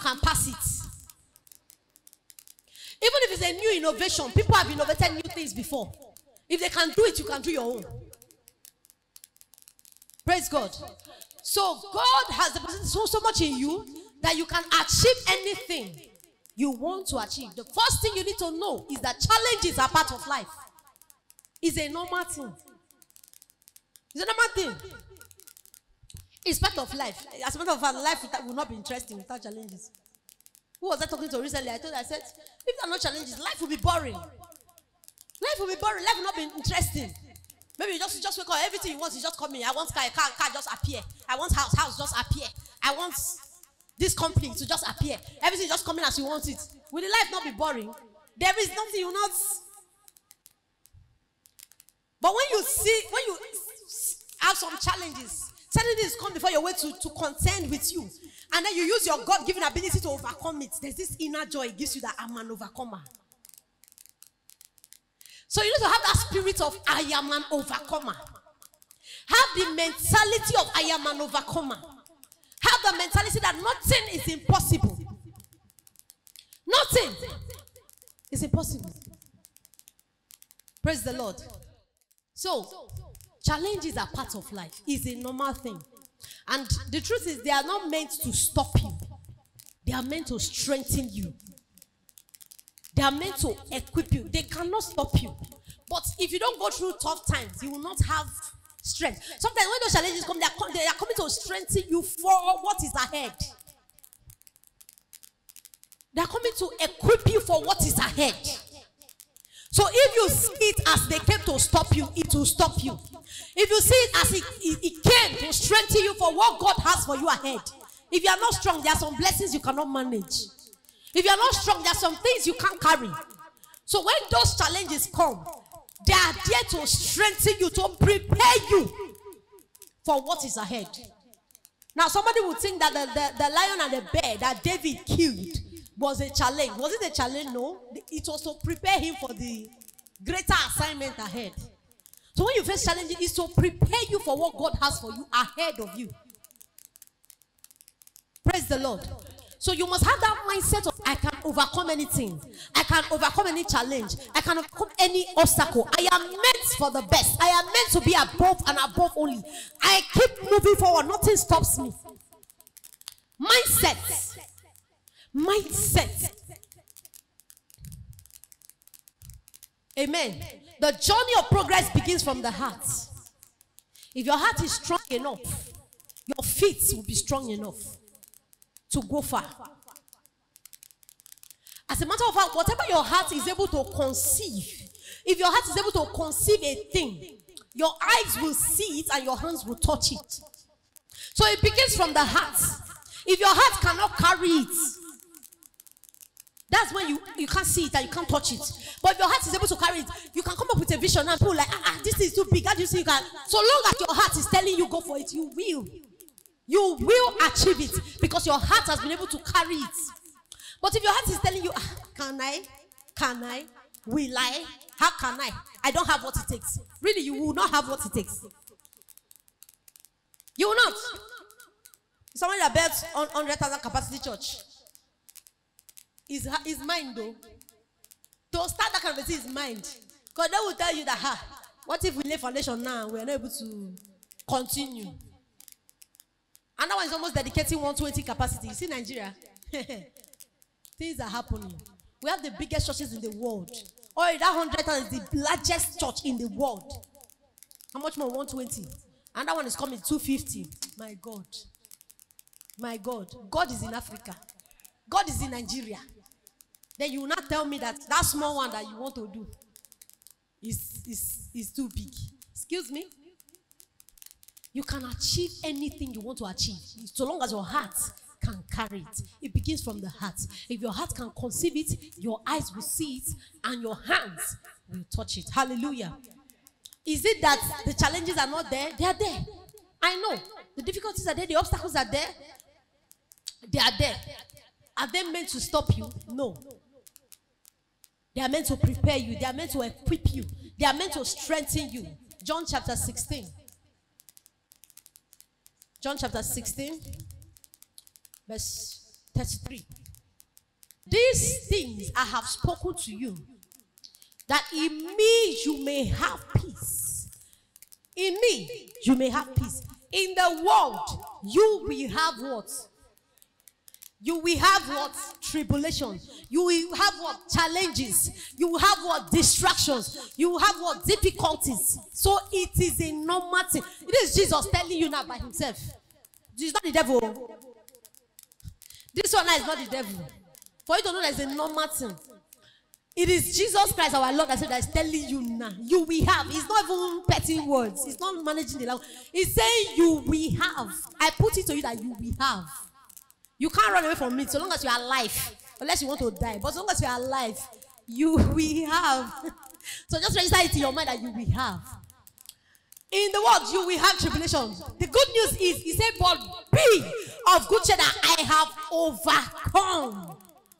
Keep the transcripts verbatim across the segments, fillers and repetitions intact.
can pass it. Even if it's a new innovation, people have innovated new things before. If they can do it, you can do your own. Praise God. So God has deposited so, so much in you that you can achieve anything you want to achieve. The first thing you need to know is that challenges are part of life. It's a normal thing. It's a normal thing. It's part of life. As a matter of fact, life will not be interesting without challenges. Who was I talking to recently? I told her, I said, if there are no challenges, life will be boring. Life will be boring. Life will not be interesting. Maybe you just, just wake up, everything you want is just coming. I want car, car, car just appear. I want house, house just appear. I want this company to just appear. Everything just coming as you want it. Will the life not be boring? There is nothing you not. But when you see, when you have some challenges, certain things come before your way to, to contend with you. And then you use your God-given ability to overcome it. There's this inner joy it gives you that I'm an overcomer. So you need to have that spirit of I am an overcomer. Have the mentality of I am an overcomer. Have the mentality that nothing is impossible. Nothing is impossible. Praise the Lord. So, challenges are part of life. It's a normal thing. And the truth is, they are not meant to stop you. They are meant to strengthen you. They are meant to equip you. They cannot stop you. But if you don't go through tough times, you will not have strength. Sometimes when those challenges come, they are, they are coming to strengthen you for what is ahead. They are coming to equip you for what is ahead. So if you see it as they came to stop you, it will stop you. If you see it as it, it, it came to strengthen you for what God has for you ahead. If you are not strong, there are some blessings you cannot manage. If you are not strong, there are some things you can't carry. So when those challenges come, they are there to strengthen you, to prepare you for what is ahead. Now somebody would think that the, the, the lion and the bear that David killed was a challenge. Was it a challenge? No. It was to prepare him for the greater assignment ahead. So when you face challenges, it's to prepare you for what God has for you ahead of you. Praise the Lord. So you must have that mindset of I can overcome anything. I can overcome any challenge. I can overcome any obstacle. I am meant for the best. I am meant to be above and above only. I keep moving forward. Nothing stops me. Mindset. Mindset. Amen. The journey of progress begins from the heart. If your heart is strong enough, your feet will be strong enough to go far. As a matter of fact, whatever your heart is able to conceive, if your heart is able to conceive a thing, your eyes will see it and your hands will touch it. So it begins from the heart. If your heart cannot carry it, that's when you, you can't see it and you can't touch it. But if your heart is able to carry it, you can come up with a vision and people like, ah, ah this is too big. How do you see you can? So long as your heart is telling you go for it, you will. You will achieve it because your heart has been able to carry it. But if your heart is telling you, ah, can I? Can I? Will I? How can I? I don't have what it takes. Really, you will not have what it takes. You will not. Someone that built one hundred thousand capacity church. Is his mind though. To start that kind of thing is mind. Because they will tell you that, ha, what if we lay foundation now? We are not able to continue. And that one is almost dedicating one hundred twenty capacity. You see Nigeria? Things are happening. We have the biggest churches in the world. Oh, that one hundred thousand is the largest church in the world. How much more? one hundred twenty. And that one is coming two hundred fifty. My God. My God. God is in Africa. God is in Nigeria. Then you will not tell me that that small one that you want to do is, is, is too big. Excuse me? You can achieve anything you want to achieve, so long as your heart can carry it. It begins from the heart. If your heart can conceive it, your eyes will see it, and your hands will touch it. Hallelujah. Is it that the challenges are not there? They are there. I know. The difficulties are there. The obstacles are there. They are there. Are they meant to stop you? No. They are meant to prepare you. They are meant to equip you. They are meant to strengthen you. John chapter sixteen. John chapter sixteen, verse thirty-three. These things I have spoken to you, that in me you may have peace. In me you may have peace. In the world you will have what? You will have what? Tribulation. You will have what? Challenges. You will have what? Distractions. You will have what? Difficulties. So it is a normal thing. It is Jesus telling you now by himself. It's not the devil. This one now is not the devil. For you to know that it's a normal thing. It is Jesus Christ our Lord that said that is telling you now. You will have. It's not even petty words. It's not managing the language. It's saying you will have. I put it to you that you will have. You can't run away from it so long as you are alive. Unless you want to die. But as long as you are alive, you will have. So just register it in your mind that you will have. In the world, you will have tribulation. The good news is, he said, but be of good cheer that I have overcome.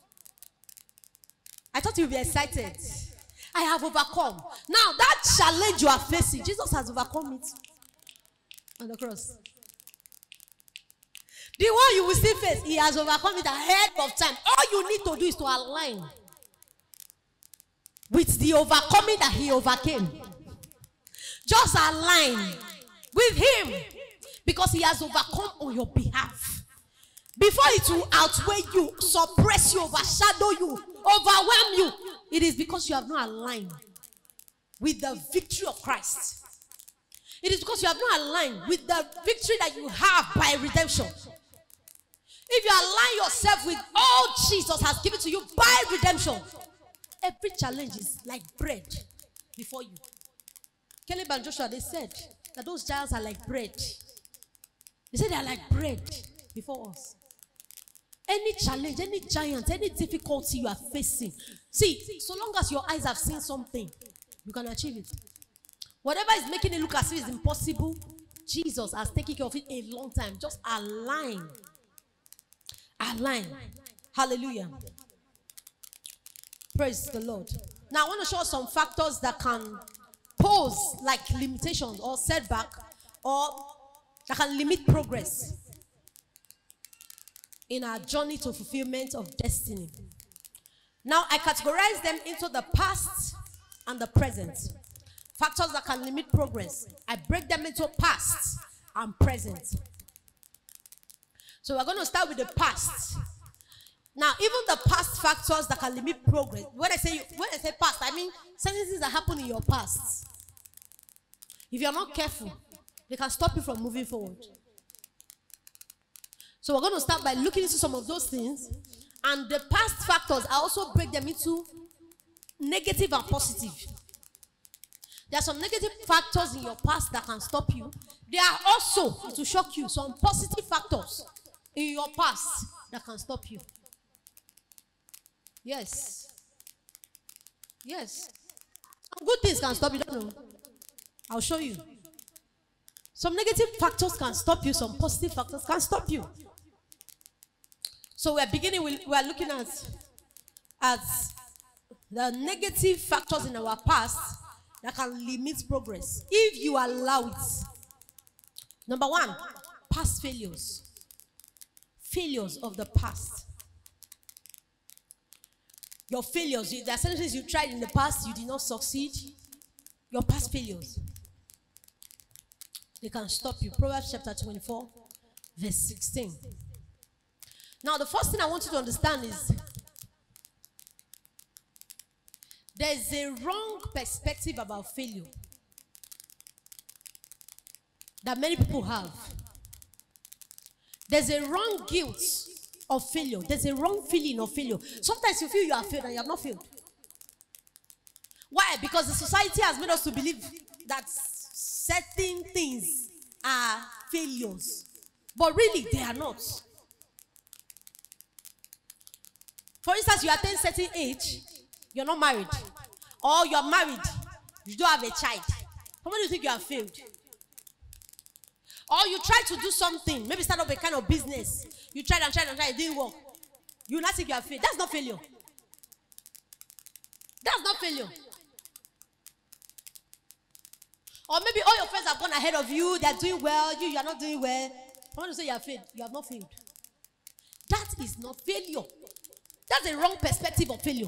I thought you'd be excited. I have overcome. Now, that challenge you are facing, Jesus has overcome it on the cross. The one you will still face, he has overcome it ahead of time. All you need to do is to align with the overcoming that he overcame. Just align with him because he has overcome on your behalf. Before it will outweigh you, suppress you, overshadow you, overwhelm you, it is because you have not aligned with the victory of Christ. It is because you have not aligned with the victory that you have by redemption. If you align yourself with all Jesus has given to you by redemption, every challenge is like bread before you. Caleb and Joshua, they said that those giants are like bread. They said they are like bread before us. Any challenge, any giant, any difficulty you are facing, see, so long as your eyes have seen something, you can achieve it. Whatever is making it look as if it's impossible, Jesus has taken care of it a long time. Just align. Align. Hallelujah. Praise the Lord. Now I want to show some factors that can pose like limitations or setback or that can limit progress in our journey to fulfillment of destiny. Now I categorize them into the past and the present. Factors that can limit progress. I break them into past and present. So we're going to start with the past. Now, even the past factors that can limit progress. When I say when I say past, I mean certain things that happen in your past. If you're not careful, they can stop you from moving forward. So we're going to start by looking into some of those things. And the past factors, I also break them into negative and positive. There are some negative factors in your past that can stop you. There are also, to shock you, some positive factors in your past that can stop you. Yes. Yes. Some good things can stop you, don't know. I'll show you. Some negative factors can stop you, some positive factors can stop you. So we're beginning with, we're looking at, at the negative factors in our past that can limit progress if you allow it. Number one, past failures. Failures of the past. Your failures, there are certain things you tried in the past, you did not succeed. Your past failures, they can stop you. Proverbs chapter twenty-four, verse sixteen. Now, the first thing I want you to understand is there's a wrong perspective about failure that many people have. There's a wrong guilt of failure. There's a wrong feeling of failure. Sometimes you feel you have failed and you have not failed. Why? Because the society has made us to believe that certain things are failures. But really, they are not. For instance, you attain certain age, you're not married. Or you're married, you don't have a child. How many do you think you have failed? Or you try to do something, maybe start up a kind of business. You tried and tried and tried, it didn't work. You not think you have failed. That's not failure. That's not failure. Or maybe all your friends have gone ahead of you, they're doing well, you, you are not doing well. I want to say you have failed. You have not failed. That That is not failure. That's a wrong perspective of failure.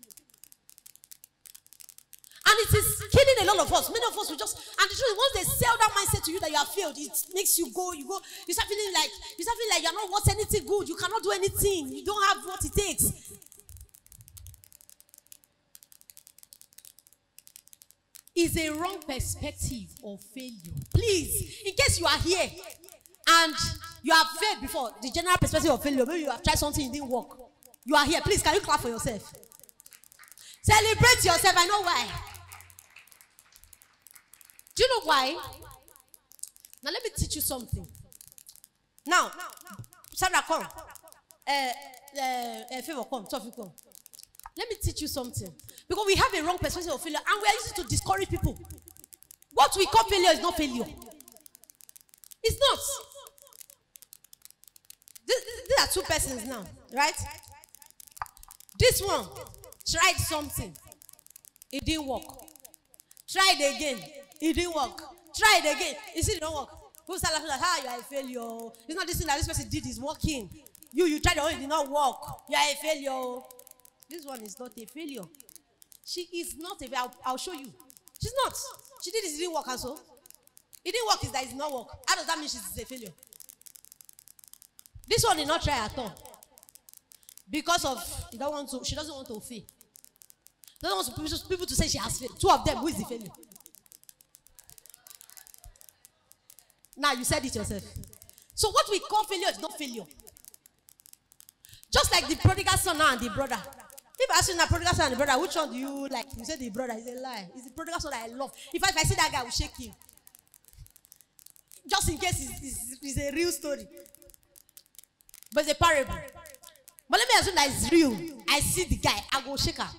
And it is killing a lot of us. Many of us will just, and the truth is, once they sell that mindset to you that you have failed, it makes you go, you go, you start feeling like, you start feeling like you're not worth anything good. You cannot do anything. You don't have what it takes. Is a wrong perspective of failure. Please, in case you are here and you have failed before, the general perspective of failure, maybe you have tried something, it didn't work. You are here. Please, can you clap for yourself? Celebrate yourself. I know why. Do you know why? Now let me teach you something. Now, Sandra, come. Uh, uh, uh, favor, come. Toffee, come. Let me teach you something. Because we have a wrong perspective of failure and we are used to discourage people. What we call failure is not failure. It's not. This, this, these are two persons now, right? This one tried something. It didn't work. Tried again. It didn't work. Try it again. You see, it don't work. Who's like, ah, you are a failure. It's not this thing that this person did is working. You, you tried it, it did not work. You are a failure. This one is not a failure. She is not a failure. I'll, I'll show you. She's not. She did it, it didn't work also. It didn't work is that it did not work. How does that mean she's a failure? This one did not try at all. Because of, she, don't want to, she doesn't want to fail. Doesn't want people, people to say she has failed. Two of them, who is the failure? Now you said it yourself. So what we call failure is not failure. Just like the prodigal son and the brother. If I ask you the prodigal son and the brother, which one do you like? You say the brother. It's a lie. It's the prodigal son that I love. In fact, if I see that guy, I will shake him. Just in case it's, it's, it's a real story. But it's a parable. But let me assume that it's real. I see the guy, I go shake her.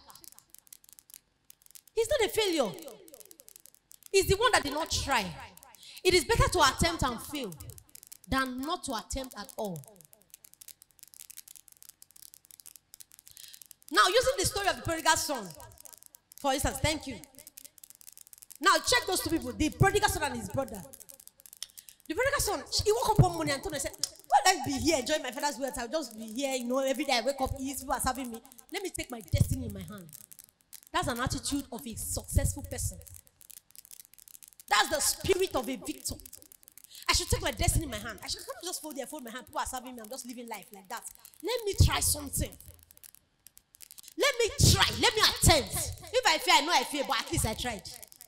He's not a failure. He's the one that did not try. It is better to attempt and fail than not to attempt at all. Now, using the story of the prodigal son, for instance, thank you. Now, check those two people, the prodigal son and his brother. The prodigal son, he woke up one morning and told me, said, well, let's be here, enjoy my father's wealth. I'll just be here, you know, every day I wake up, eat, people are serving me. Let me take my destiny in my hand. That's an attitude of a successful person. That's the spirit of a victor. I should take my destiny in my hand. I should not just fold there, fold my hand. People are serving me. I'm just living life like that. Let me try something. Let me try. Let me attempt. If I fail, I know I fail, but at least I tried.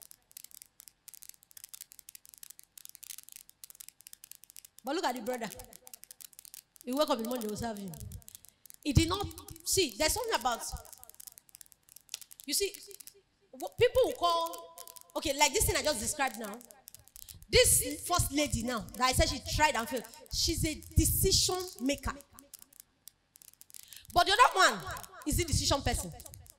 But look at the brother. He woke up in the morning, they will serve him. He did not see. There's something about. You see, what people will call. Okay, like this thing I just described now. This first lady now, that I said she tried and failed, she's a decision maker. But the other one is a decision person.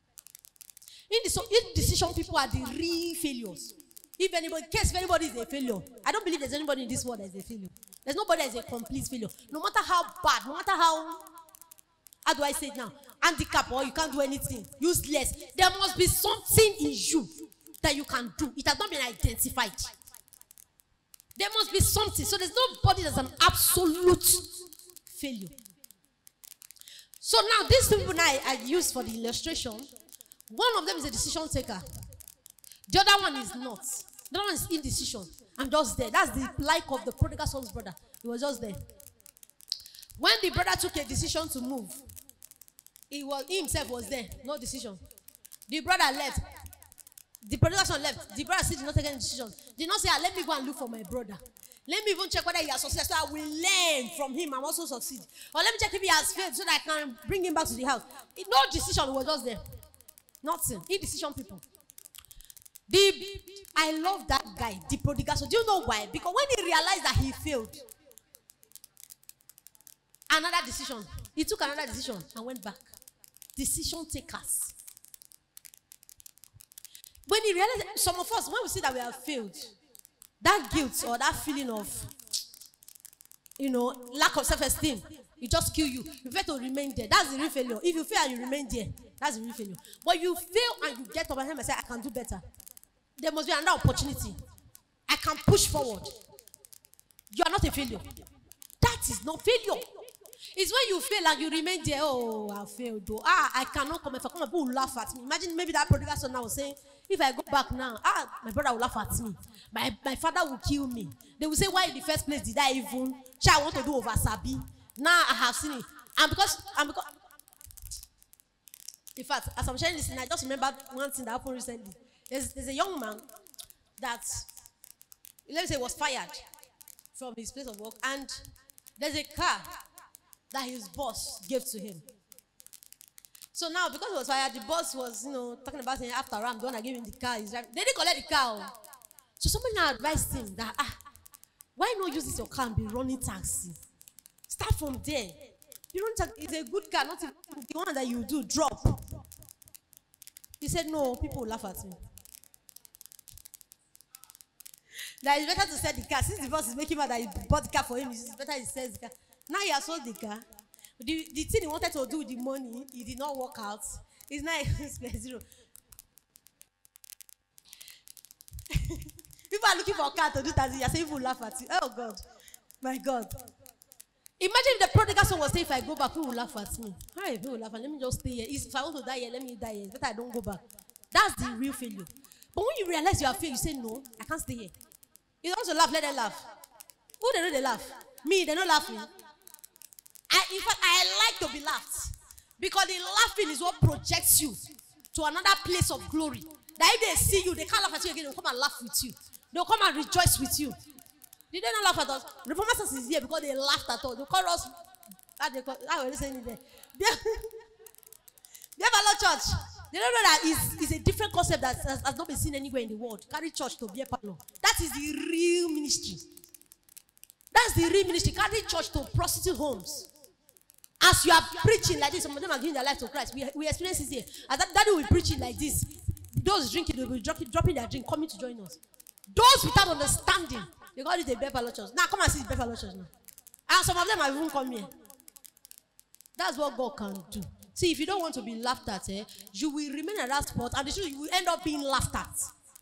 Indecision people are the real failures. If anybody, in case if anybody is a failure, I don't believe there's anybody in this world that is a failure. There's nobody that is a complete failure. No matter how bad, no matter how, how do I say it now? Handicap or you can't do anything, useless. There must be something in you that you can do. It has not been identified. There must be something. So there's nobody that's an absolute failure. So now these people now I, I use for the illustration. One of them is a decision taker. The other one is not. The other one is indecision. I'm just there. That's the like of the prodigal son's brother. He was just there. When the brother took a decision to move, he was he himself was there. No decision. The brother left. The prodigal son left. The brother still did not take any decision. Did not say, ah, let me go and look for my brother. Let me even check whether he has succeeded so I will learn from him and also succeed. Or let me check if he has failed so that I can bring him back to the house. No decision was just there. Nothing. Indecision people. The, I love that guy, the prodigal son. Do you know why? Because when he realized that he failed, another decision. He took another decision and went back. Decision takers. When he realized, some of us, when we see that we have failed, that guilt or that feeling of, you know, lack of self-esteem, it just kill you. You prefer to remain there. That's the real failure. If you fail and you remain there, that's the real failure. But you fail and you get up and say, I can do better. There must be another opportunity. I can push forward. You are not a failure. That is not failure. It's when you fail and you remain there. Oh, I failed though. Ah, I cannot come. If I come, people will laugh at me. Imagine maybe that prodigal son now was saying, if I go back now, ah, my brother will laugh at me. My, my father will kill me. They will say, why in the first place did I even, I want to do over Sabi? Now I have seen it. And because, and because, in fact, as I'm sharing this, I just remember one thing that happened recently. There's, there's a young man that, let me say, was fired from his place of work. And there's a car that his boss gave to him. So now, because he was fired, the boss was, you know, talking about him after I'm the one I gave him the car. He's driving. They didn't collect the car. So somebody now advised him that, ah, why not use this your car and be running taxi? Start from there. You run taxi. It's a good car, not the one that you do drop. He said, no, people will laugh at me. That it's better to sell the car. Since the boss is making sure that he bought the car for him, it's better he sells the car. Now he has sold the car. The, the thing he wanted to do with the money, it did not work out. It's not zero. People are looking for a car to do that. You're saying people laugh at you. Oh God. My God. Imagine if the prodigal son was saying, if I go back, people will laugh at me. Hi, people will laugh at me. Let me just stay here. If I want to die here, let me die here. It's better I don't go back. That's the real failure. But when you realize you are failed, you say, no, I can't stay here. You don't want to laugh, let them laugh. Who they know they laugh? Me, they're not laughing. I, in fact, I like to be laughed. Because the laughing is what projects you to another place of glory. That if they see you, they can't laugh at you again. They'll come and laugh with you. They'll come and rejoice with you. Did they not laugh at us? Reformers is here because they laughed at us. They call us, how they call, how are they saying it there? They have a lot of church. They don't know that is is a different concept that has, has not been seen anywhere in the world. Carry church to be a partner. That is the real ministry. That's the real ministry. Carry church to prostitute homes. As you are preaching like this, some of them are giving their life to Christ. We, we experience this here. As that daddy will be preaching like this, those drinking, they will be dropping, dropping their drink, coming to join us. Those without understanding, they call it a Bethel church. Now come and see the Bethel church now. And some of them have even come here. That's what God can do. See, if you don't want to be laughed at, eh, you will remain at that spot, and the truth, you will end up being laughed at.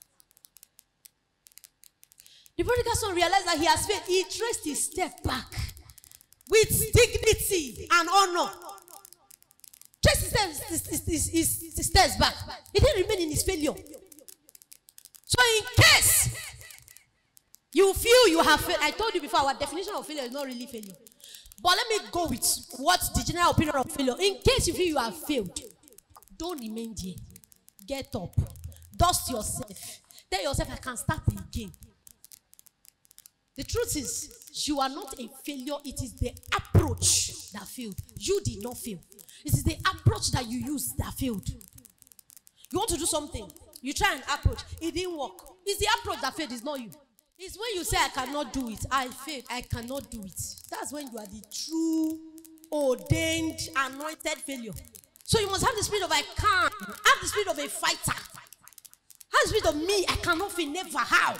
The prodigal son realized that he has failed. He traced his step back with dignity and honor. Traced his steps, his, his, his, his steps back. He didn't remain in his failure. So in case you feel you have failed, I told you before, our definition of failure is not really failure. But let me go with what the general opinion of failure. In case you feel you have failed, don't remain there. Get up. Dust yourself. Tell yourself, I can start again. The truth is, you are not a failure. It is the approach that failed. You did not fail. It is the approach that you used that failed. You want to do something. You try an approach. It didn't work. It's the approach that failed. It's not you. It's when you say, I cannot do it. I failed. I cannot do it. That's when you are the true, ordained, anointed failure. So you must have the spirit of I can. Have the spirit of a fighter. Have the spirit of me. I cannot fail. Never. How?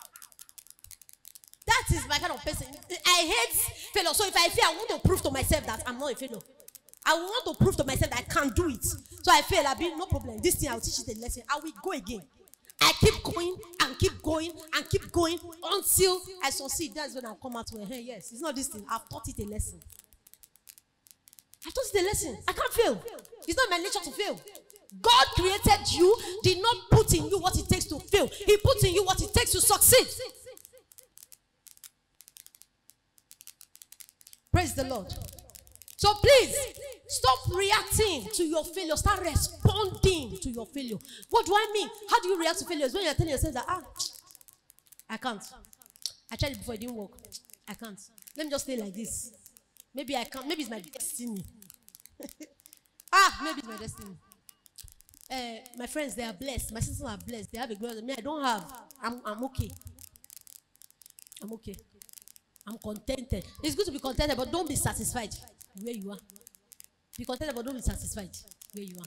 That is my kind of person. I hate failure. So if I fail, I want to prove to myself that I'm not a failure. I want to prove to myself that I can't do it. So I fail. I'll be no problem. This thing, I'll teach it a lesson. I will go again. I keep going and keep going and keep going until I succeed. That's when I'll come out with, hey, yes, it's not this thing. I've taught it a lesson. I've taught it a lesson. I can't fail. It's not my nature to fail. God created you, did not put in you what it takes to fail. He put in you what it takes to succeed. Praise the Lord. So please, stop reacting to your failure. Start responding to your failure. What do I mean? How do you react to failures? When you're telling yourself that, ah, I can't. I tried it before, it didn't work. I can't. Let me just stay like this. Maybe I can't. Maybe it's my destiny. ah, maybe it's my destiny. Uh, my friends, they are blessed. My sisters are blessed. They have a girl. Me, I don't have. I'm, I'm okay. I'm okay. I'm contented. It's good to be contented, but don't be satisfied where you are. Be contented, but don't be satisfied where you are.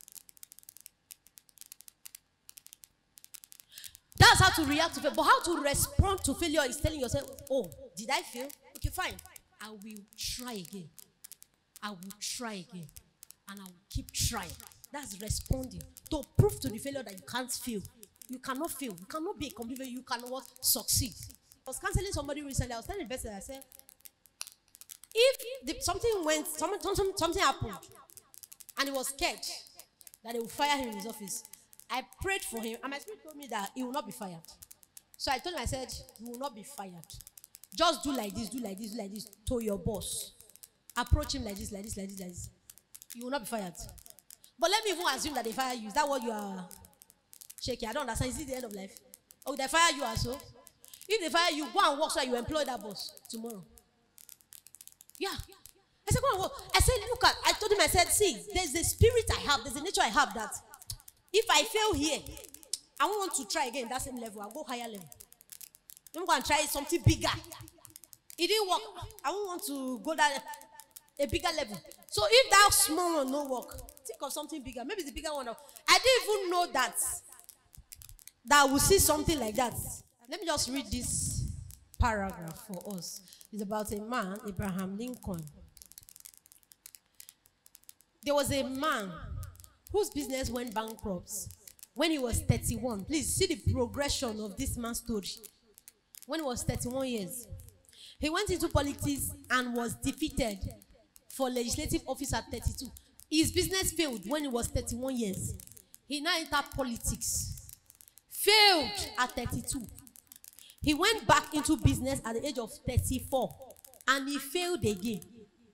That's how to react to failure. But how to respond to failure is telling yourself, oh, did I fail? Okay, fine. I will try again. I will try again. And I will keep trying. That's responding. To prove to the failure that you can't fail. You cannot fail. You cannot be a complete failure. You cannot succeed. I was counseling somebody recently. I was telling the person, I said, If the, something went, something, something, something happened, and he was scared that they will fire him in his office, I prayed for him, and my spirit told me that he will not be fired. So I told him, I said, you will not be fired. Just do like this, do like this, do like this to your boss. Approach him like this, like this, like this, like this. You will not be fired. But let me even assume that they fire you. Is that what you are shaking? I don't understand. Is it the end of life? Or they fire you also? If they fire you, go and work so that you employ that boss tomorrow. Yeah. I said, go and work. I said, look at, I told him, I said, see, there's a spirit I have, there's a nature I have that if I fail here, I won't want to try again that same level. I'll go higher level. I'm going to try something bigger. It didn't work. I won't want to go that a bigger level. So if that small one no work, think of something bigger. Maybe the bigger one. I didn't even know that that I will see something like that. Let me just read this paragraph for us. It's about a man, Abraham Lincoln. There was a man whose business went bankrupt when he was thirty-one. Please see the progression of this man's story. When he was thirty-one years, he went into politics and was defeated for legislative office at thirty-two. His business failed when he was thirty-one years. He now entered politics. Failed at thirty-two. He went back into business at the age of thirty-four and he failed again.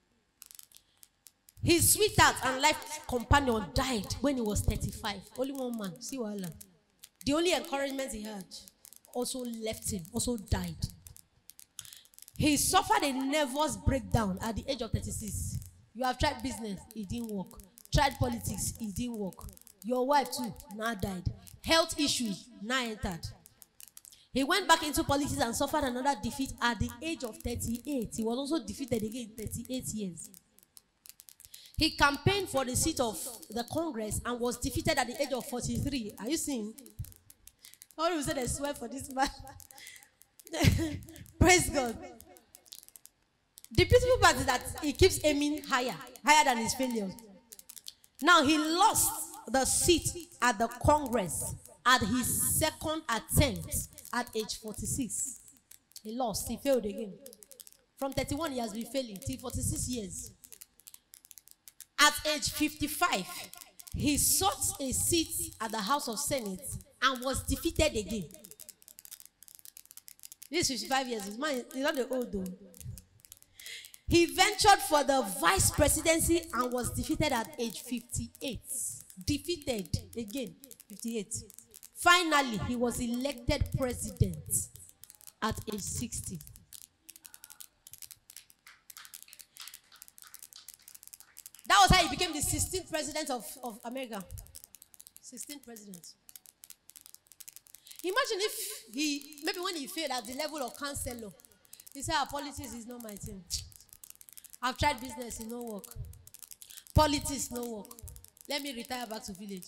His sweetheart and life companion died when he was thirty-five. Only one man. See Wala. The only encouragement he had also left him, also died. He suffered a nervous breakdown at the age of thirty-six. You have tried business, it didn't work. Tried politics, it didn't work. Your wife too, now died. Health issues, now entered. He went back into politics and suffered another defeat at the age of thirty-eight. He was also defeated again in thirty-eight years. He campaigned for the seat of the Congress and was defeated at the age of forty-three. Are you seeing? All of a sudden, I swear for this man. Praise God. The beautiful part is that he keeps aiming higher, higher than his failures. Now, he lost the seat at the Congress at his second attempt at age forty-six. He lost, he failed again. From thirty-one, he has been failing till forty-six years. At age fifty-five, he sought a seat at the House of Senate and was defeated again. This is fifty-five years. He's not the old though. He ventured for the vice presidency and was defeated at age fifty-eight. Defeated again, fifty-eight. Finally, he was elected president at age sixty. That was how he became the sixteenth president of, of America. sixteenth president. Imagine if he, maybe when he failed at the level of counselor, he said, our politics is not my thing. I've tried business, it no work. Politics, no work. Let me retire back to village.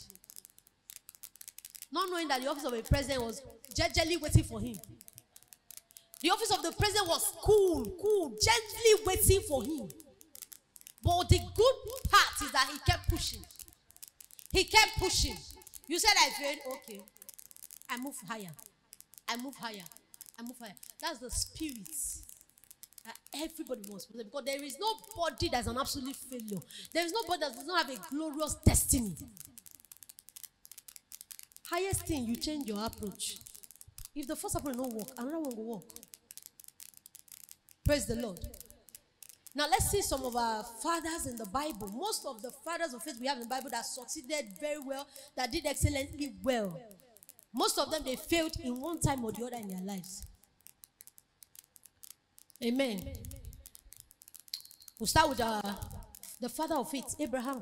Not knowing that the office of a president was gently waiting for him. The office of the president was cool, cool, gently waiting for him. But the good part is that he kept pushing. He kept pushing. You said I failed, okay. I move higher. I move higher. I move higher. That's the spirit that everybody wants. Because there is nobody that's an absolute failure. There is nobody that does not have a glorious destiny. Highest thing, you change your approach. If the first approach don't work, another one will work. Praise the Lord. Now let's see some of our fathers in the Bible. Most of the fathers of faith we have in the Bible that succeeded very well, that did excellently well. Most of them, they failed in one time or the other in their lives. Amen. We'll start with uh, the father of faith, Abraham.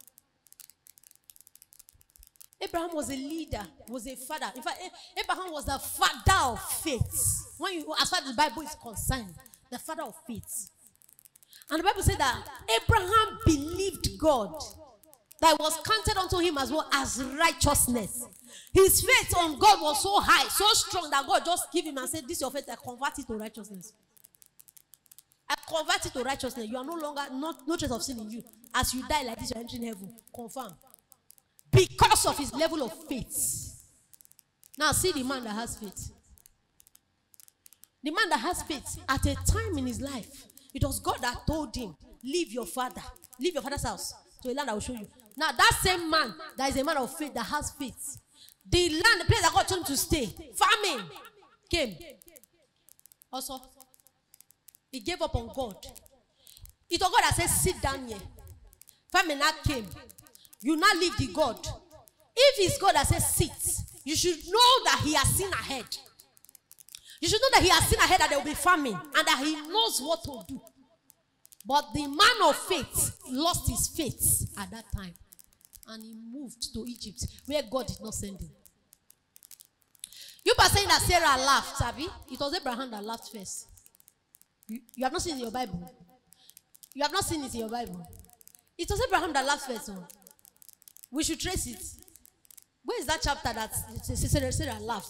Abraham was a leader, was a father. In fact, Abraham was the father of faith. When you, as far as the Bible is concerned, the father of faith. And the Bible said that Abraham believed God, that was counted unto him as well as righteousness. His faith on God was so high, so strong, that God just gave him and said, this is your faith, I convert it to righteousness. I convert it to righteousness. You are no longer, not, no trace of sin in you. As you die like this, you are entering heaven. Confirm. Because of his level of faith. Now see the man that has faith. The man that has faith at a time in his life, It was God that told him, leave your father, leave your father's house to a land I will show you. Now that same man, that is a man of faith, that has faith, the land, the place that God told him to stay, famine came. Also, he gave up on God. It was God that said, sit down here. Famine now came. You now leave the God. If it's God that says sit, you should know that he has seen ahead. You should know that he has seen ahead that there will be famine and that he knows what to do. But the man of faith lost his faith at that time. And he moved to Egypt where God did not send him. You are saying that Sarah laughed, Sabi? It was Abraham that laughed first. You, you have not seen it in your Bible. You have not seen it in your Bible. It was Abraham that laughed first. Oh. We should trace it. Where is that chapter that Sarah, Sarah laughed?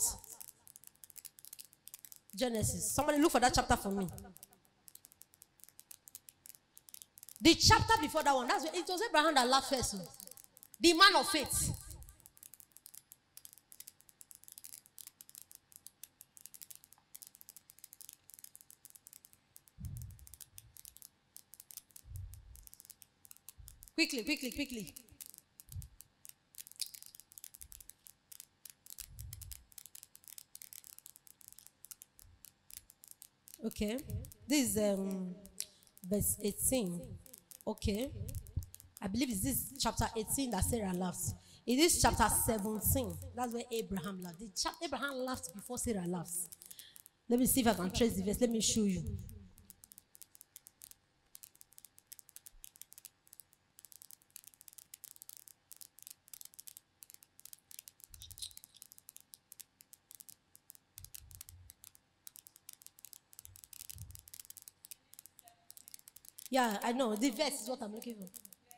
Genesis. Somebody look for that chapter for me. The chapter before that one, that's it was Abraham that laughed first. Oh. The man of faith. Quickly, quickly, quickly. Okay. This is um, verse eighteen. Okay. I believe it's this chapter eighteen that Sarah laughs. It is chapter seventeen. That's where Abraham laughed. The chap Abraham laughed before Sarah laughs. Let me see if I can trace the verse. Let me show you. Yeah, I know. The verse is what I'm looking for.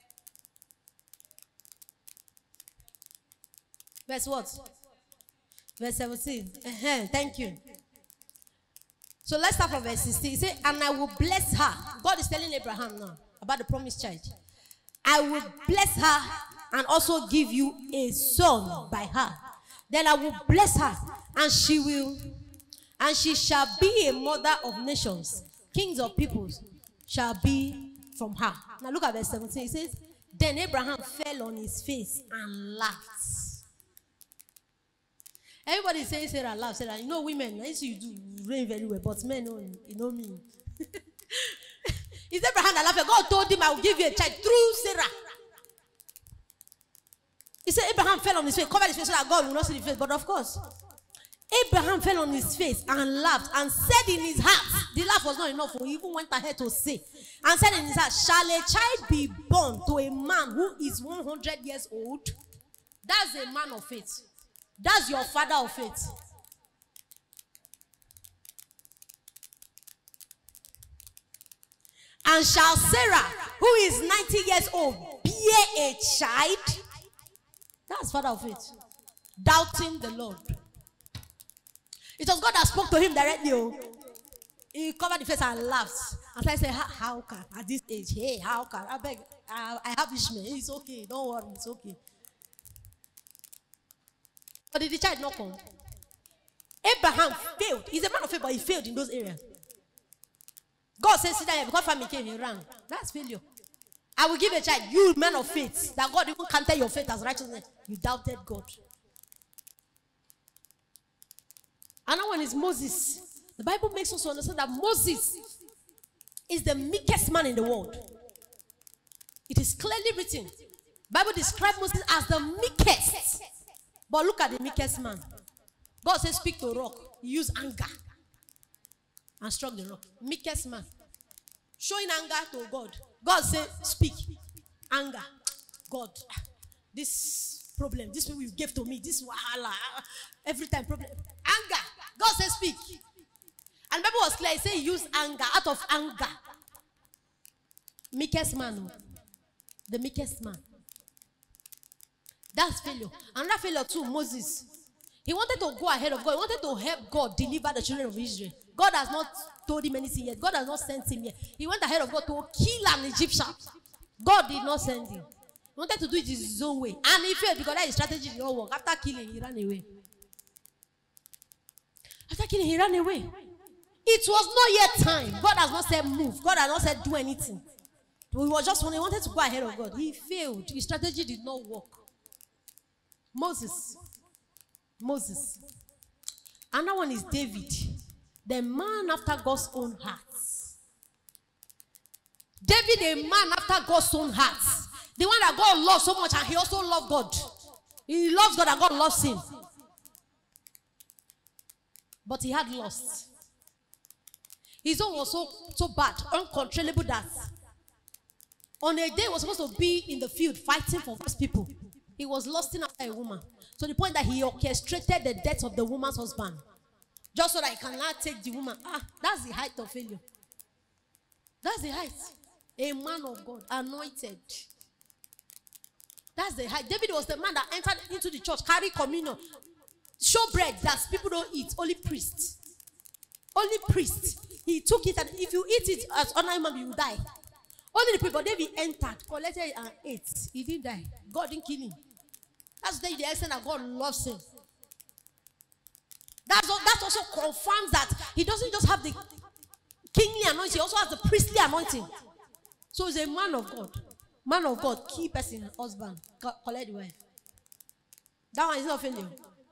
Verse what? Verse seventeen. Uh-huh, thank you. So let's start from verse sixteen. He said, and I will bless her. God is telling Abraham now about the promised child. I will bless her and also give you a son by her. Then I will bless her, and she will, and she shall be a mother of nations. Kings of peoples shall be from her. Now look at verse seventeen. It says, then Abraham fell on his face and laughed. Everybody says Sarah laughed. Sarah, you know women, I see you do you rain very well, but men know you know me. It's Abraham that laughed. God told him, I will give you a child through Sarah. He said Abraham fell on his face, covered his face so that God will not see the face. But of course, Abraham fell on his face and laughed and said in his heart, the laugh was not enough, he even went ahead to say, and said in his heart, shall a child be born to a man who is one hundred years old? That's a man of faith. That's your father of faith. And shall Sarah, who is ninety years old, bear a child? That's father of faith. Doubting the Lord. It was God that spoke to him directly. Oh. He covered the face and laughed. And I said, how, how can, at this age, hey, how can, I beg, I, I have Ishmael. It's okay, don't worry, it's okay. But did the child not come? Abraham failed. He's a man of faith, but he failed in those areas. God says, sit down here, because family came, he ran. That's failure. I will give a child, you man of faith, that God even counted your faith as righteousness. You doubted God. And now when it's Moses, the Bible makes us understand that Moses is the meekest man in the world. It is clearly written. The Bible describes Moses as the meekest. But look at the meekest man. God says, speak to rock. He used anger and struck the rock. Meekest man. Showing anger to God. God said, speak. Anger. God. This problem, this people you gave to me, this wahala. Every time problem. Anger. God said, speak. And the Bible was clear. He said he used anger, out of anger. Meekest man. The meekest man. That's failure. Another failure too, Moses. He wanted to go ahead of God. He wanted to help God deliver the children of Israel. God has not told him anything yet. God has not sent him yet. He went ahead of God to kill an Egyptian. God did not send him. He wanted to do it his own way. And he failed because that his strategy did not work. After killing, he ran away. After killing, he ran away. It was not yet time. God has not said move. God has not said do anything. We were just when he wanted to go ahead of God. He failed. His strategy did not work. Moses. Moses. Another one is David. The man after God's own heart. David, a man after God's own heart. The one that God loves so much, and he also loved God. He loves God and God loves him. But he had lost. His own was so, so bad, uncontrollable that on a day he was supposed to be in the field fighting for his people. He was lusting after a woman. To the point that he orchestrated the death of the woman's husband. Just so that he can now take the woman. Ah, that's the height of failure. That's the height. A man of God, anointed. That's the height. David was the man that entered into the church, carry communion, show bread that people don't eat. Only priests. Only priests. He took it, and if you eat it as honor human, you will die. Only the people. David entered, collected it, and ate. He didn't die. God didn't kill him. That's the extent that God loves him. That's, that also confirms that he doesn't just have the kingly anointing, he also has the priestly anointing. So he's a man of God. Man of God, key person, husband, collect the wife. That one is not failure.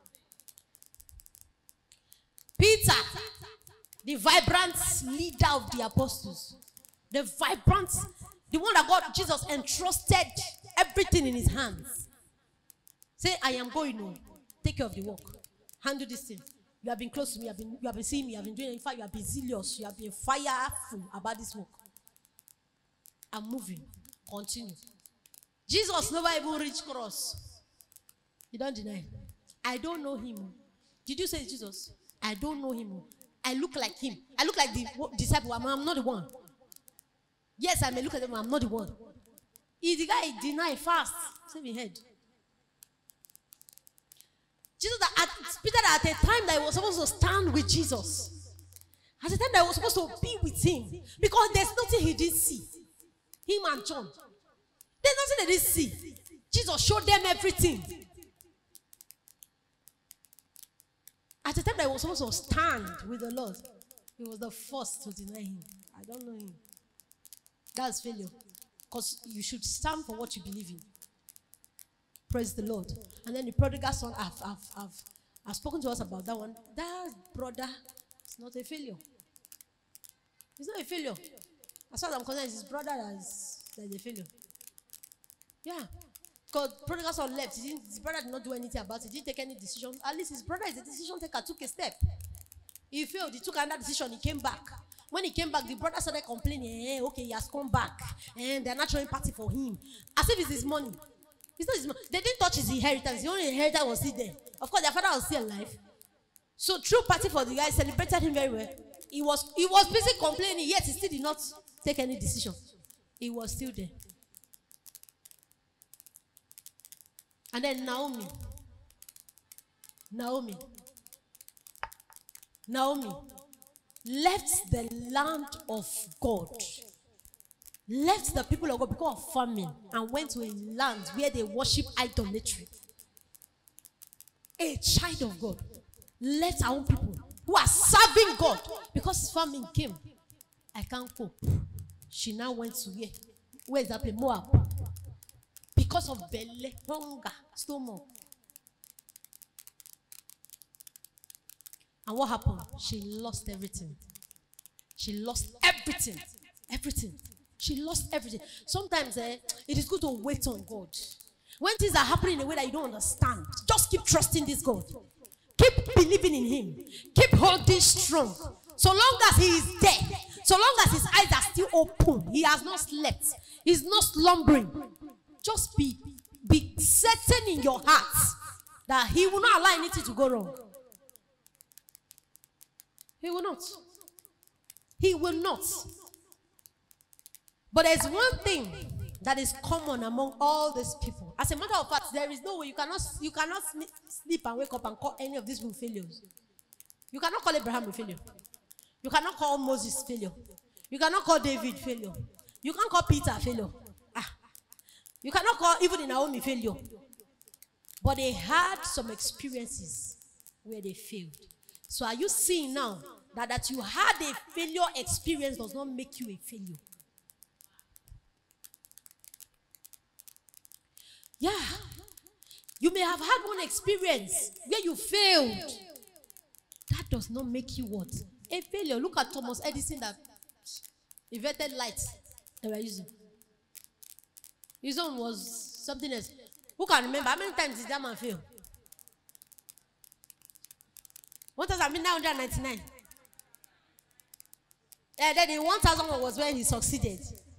Peter, the vibrant leader of the apostles. The vibrant, the one that God, Jesus entrusted everything in his hands. Say, I am going home. Take care of the work. Handle this thing. You have been close to me. You have been, you have been seeing me. You have been doing it. In fact, you have been zealous. You have been fireful about this work. I'm moving. Continue. Jesus never even reached cross. You don't deny. I don't know him. Did you say Jesus? I don't know him. I look like him. I look like the disciple. I'm, I'm not the one. Yes, I may look at him. I'm not the one. He the guy denied fast. Save your head. Jesus, that at, Peter, that at a time that he was supposed to stand with Jesus, at a time that he was supposed to be with him, because there's nothing he didn't see. Him and John. There's nothing they didn't see. Jesus showed them everything. At the time that he was supposed to stand with the Lord, he was the first to deny him. I don't know him. That's failure. Because you should stand for what you believe in. Praise the Lord. And then the prodigal son, I've, I've, I've, I've spoken to us about that one. That brother is not a failure. He's not a failure. As far as I'm concerned, it's his brother that is, that is a failure. Yeah. Because prodigal son left. He didn't, his brother did not do anything about it. He didn't take any decision. At least his brother is a decision taker, took a step. He failed. He took another decision. He came back. When he came back, the brother started complaining. Eh, okay, he has come back. And they're not throwing party for him. As if it's his money. It's not his money. They didn't touch his inheritance. The only inheritance was still there. Of course, their father was still alive. So, true party for the guy, celebrated him very well. He was, he was busy complaining, yet he still did not take any decision. He was still there. And then Naomi. Naomi. Naomi left the land of God. Left the people of God because of famine and went to a land where they worship idolatry. A child of God left our own people who are serving God because famine came. I can't cope. She now went to where? Where is that place? Moab. Because of belly, hunger, stomach. And what happened? She lost everything. She lost everything. Everything. She lost everything. Sometimes eh, it is good to wait on God. When things are happening in a way that you don't understand, just keep trusting this God. Keep believing in him. Keep holding strong. So long as he is there, so long as his eyes are still open, he has not slept. He's not slumbering. Just be, be certain in your heart that he will not allow anything to go wrong. He will not. He will not. But there's one thing that is common among all these people. As a matter of fact, there is no way you cannot you cannot sleep and wake up and call any of these people failures. You cannot call Abraham a failure. You cannot call Moses failure. You cannot call David failure. You can't call Peter failure. Ah. You cannot call even Naomi failure. But they had some experiences where they failed. So are you seeing now that that you had a failure experience does not make you a failure. Yeah. You may have had one experience where you failed. That does not make you what? A failure. Look at Thomas Edison that invented lights they were using. His own was something else. Who can remember how many times did that man fail? one thousand nine hundred ninety-nine. And then the one thousand one was when he succeeded.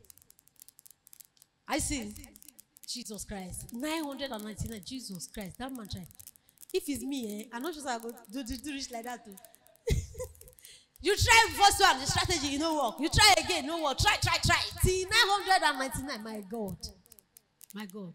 I see. Jesus Christ. nine hundred ninety-nine. Jesus Christ. That man tried. If it's me, eh, I'm not sure I go do, do, do this like that too. You try first one, the strategy, you know work. You try again, no work. Try, try, try. See, nine hundred ninety-nine. My God. My God.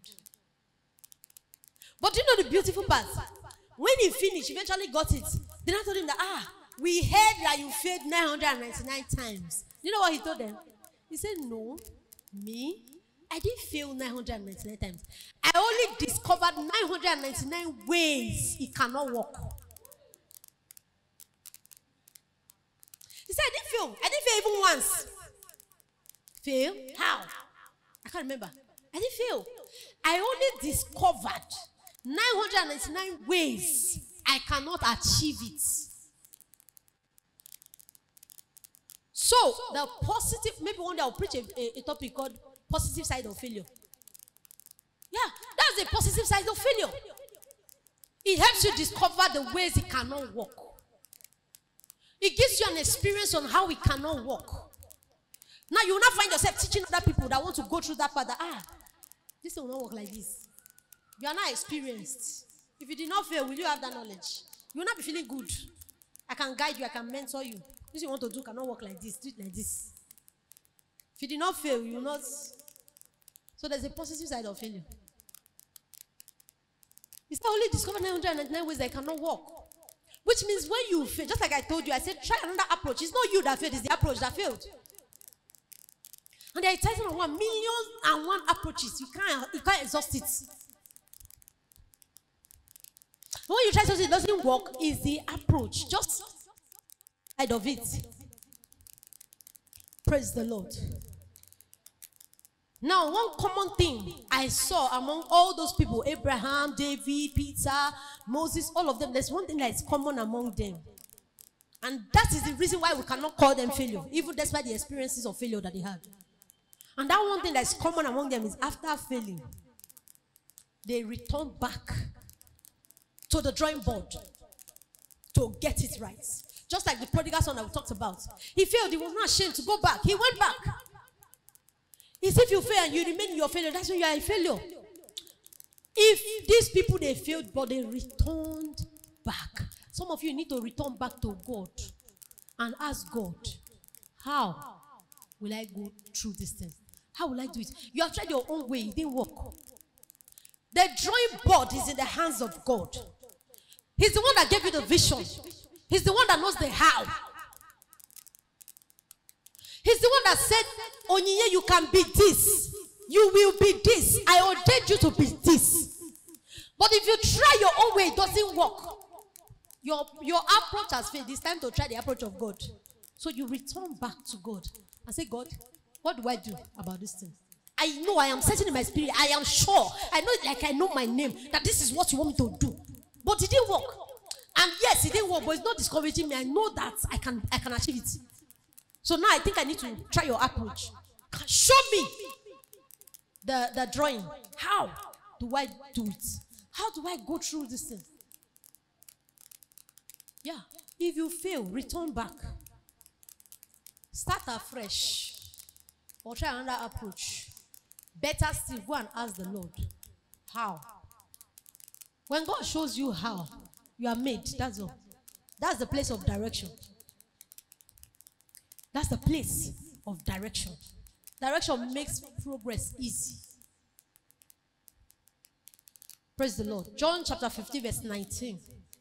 But you know the beautiful part? When he finished, eventually got it. Then I told him that, ah, we heard that you failed nine hundred ninety-nine times. You know what he told them? He said, no, me, I didn't fail nine hundred ninety-nine times. I only discovered nine hundred ninety-nine ways it cannot work. He said, I didn't fail. I didn't fail even once. Fail? How? I can't remember. I didn't fail. I only discovered nine hundred ninety-nine ways I cannot achieve it. So, the positive, maybe one day I'll preach a, a, a topic called positive side of failure. Yeah, that's the positive side of failure. It helps you discover the ways it cannot work. It gives you an experience on how it cannot work. Now, you will not find yourself teaching other people that want to go through that path that, ah, this will not work like this. You are not experienced. If you did not fail, will you have that knowledge? You will not be feeling good. I can guide you. I can mentor you. This you want to do cannot work like this. Do it like this. If you did not fail, you will not. So there's a positive side of failure. It's not only discover nine hundred ninety-nine ways that cannot work. Which means when you fail, just like I told you, I said try another approach. It's not you that failed, it's the approach that failed. And there are thousands and one million and one approaches. You can't, you can't exhaust it. When you try something that doesn't work, is the approach. Just side of it. Praise the Lord. Now, one common thing I saw among all those people, Abraham, David, Peter, Moses, all of them, there's one thing that is common among them. And that is the reason why we cannot call them failure, even despite the experiences of failure that they had. And that one thing that is common among them is after failing, they return back to the drawing board to get it right. Just like the prodigal son that we talked about. He failed, he was not ashamed to go back. He went back. It's if you fail and you remain in your failure, that's when you are a failure. If these people, they failed, but they returned back. Some of you need to return back to God and ask God, how will I go through this thing? How will I do it? You have tried your own way, it didn't work. The drawing board is in the hands of God. He's the one that gave you the vision. He's the one that knows the how. He's the one that said, Onyinye, you can be this. You will be this. I ordained you to be this. But if you try your own way, it doesn't work. Your, your approach has failed. It's time to try the approach of God. So you return back to God and say, God, what do I do about this thing? I know, I am certain in my spirit. I am sure. I know it like I know my name. That this is what you want me to do. But it didn't work. And yes, it didn't work, but it's not discouraging me. I know that I can, I can achieve it. So now I think I need to try your approach. Show me the, the drawing. How do I do it? How do I go through this thing? Yeah. If you fail, return back. Start afresh. Or try another approach. Better still, go and ask the Lord. How? When God shows you how, you are made. That's all. That's the place of direction. That's the place of direction. Direction makes progress easy. Praise the Lord. John chapter fifteen, verse nineteen.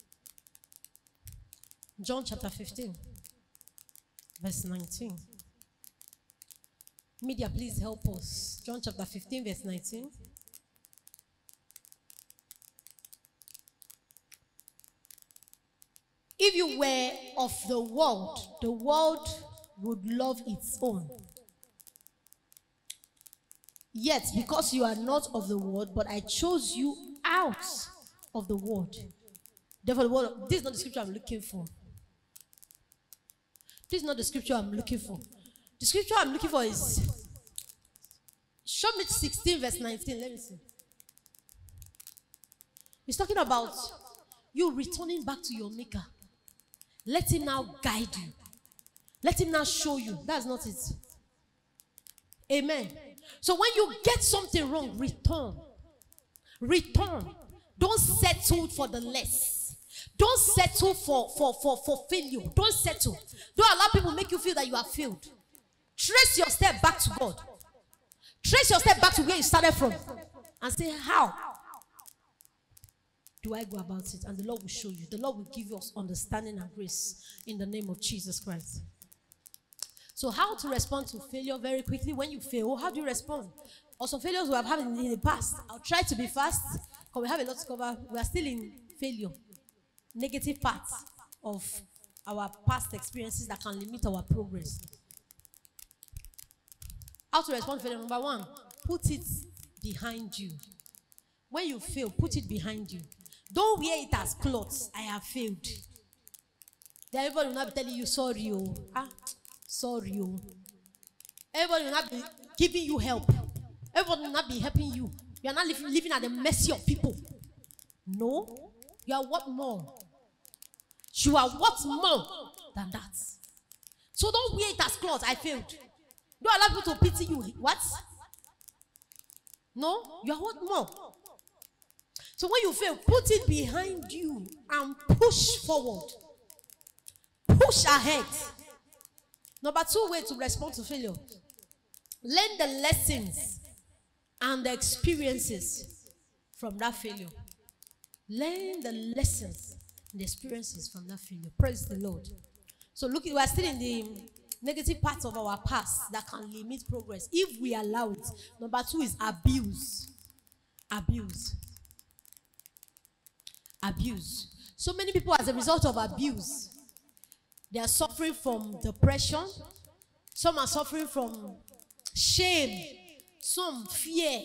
John chapter fifteen, verse nineteen. Media, please help us. John chapter fifteen, verse nineteen. If you were of the world, the world would love its own. Yet, because you are not of the world, but I chose you out of the world. Therefore, the word, this is not the scripture I'm looking for. This is not the scripture I'm looking for. The scripture I'm looking for is Psalm sixteen, verse nineteen. Let me see. He's talking about you returning back to your maker. Let him now guide you. Let him now show you. That's not it. Amen. So when you get something wrong, return. Return. Don't settle for the less. Don't settle for, for, for, for failure. Don't settle. Don't allow people make you feel that you have failed. Trace your step back to God. Trace your step back to where you started from. And say, how do I go about it? And the Lord will show you. The Lord will give you understanding and grace in the name of Jesus Christ. So how to respond to failure very quickly? When you fail, how do you respond? Or some failures we have had in, in the past. I'll try to be fast because we have a lot to cover. We are still in failure. Negative parts of our past experiences that can limit our progress. How to respond to failure? Number one, put it behind you. When you fail, put it behind you. Don't wear it as clothes. I have failed. Then everybody will not be telling you, sorry, oh. Ah, sorry, oh. Everybody will not be giving you help. Everybody will not be helping you. You are not living, living at the mercy of people. No. You are what more? You are what more than that. So don't wear it as clothes. I failed. Don't allow people to pity you. What? No. You are what more? So when you fail, put it behind you and push forward. Push ahead. Number two way to respond to failure. Learn the lessons and the experiences from that failure. Learn the lessons and the experiences from that failure. Praise the Lord. So look, we are still in the negative parts of our past that can limit progress if we allow it. Number two is abuse. Abuse. Abuse. So many people, as a result of abuse, they are suffering from depression. Some are suffering from shame. Some fear.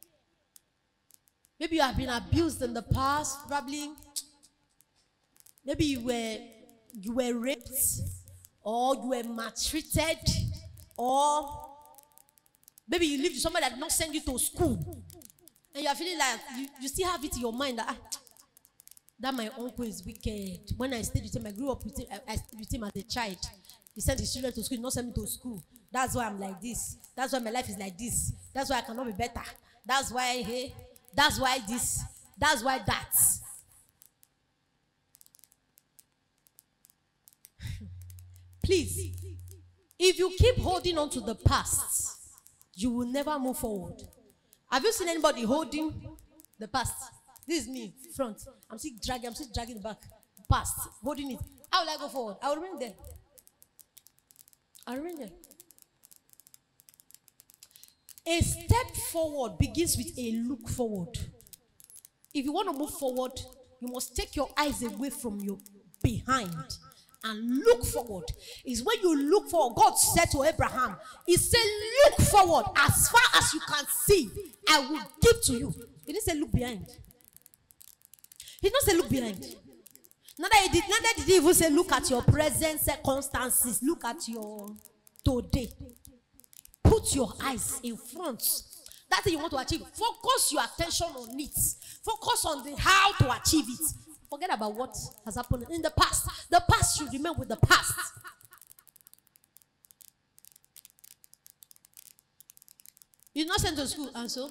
Maybe you have been abused in the past. Probably, maybe you were you were raped, or you were maltreated, or maybe you lived with somebody that did not send you to school, and you are feeling like you, you still have it in your mind that ah, that my uncle is wicked. When I stayed with him, I grew up with him. I, I stayed with him as a child. He sent his children to school. He did not send me to school. That's why I'm like this. That's why my life is like this. That's why I cannot be better. That's why hey. That's why this. That's why that. Please, if you keep holding on to the past, you will never move forward. Have you seen anybody holding the past? This is me, front. I'm still dragging, I'm still dragging back. Past, holding it. How will I go forward? I will remain there. I'll remain there. A step forward begins with a look forward. If you want to move forward, you must take your eyes away from your behind and look forward. It's when you look forward. God said to Abraham, he said, look forward as far as you can see. I will give to you. He didn't say look behind. He did not say look behind. Neither he did, neither did he even say look at your present circumstances. Look at your today. Put your eyes in front. That thing you want to achieve. Focus your attention on it. Focus on the how to achieve it. Forget about what has happened in the past. The past should remain with the past. You're not sent to school, and so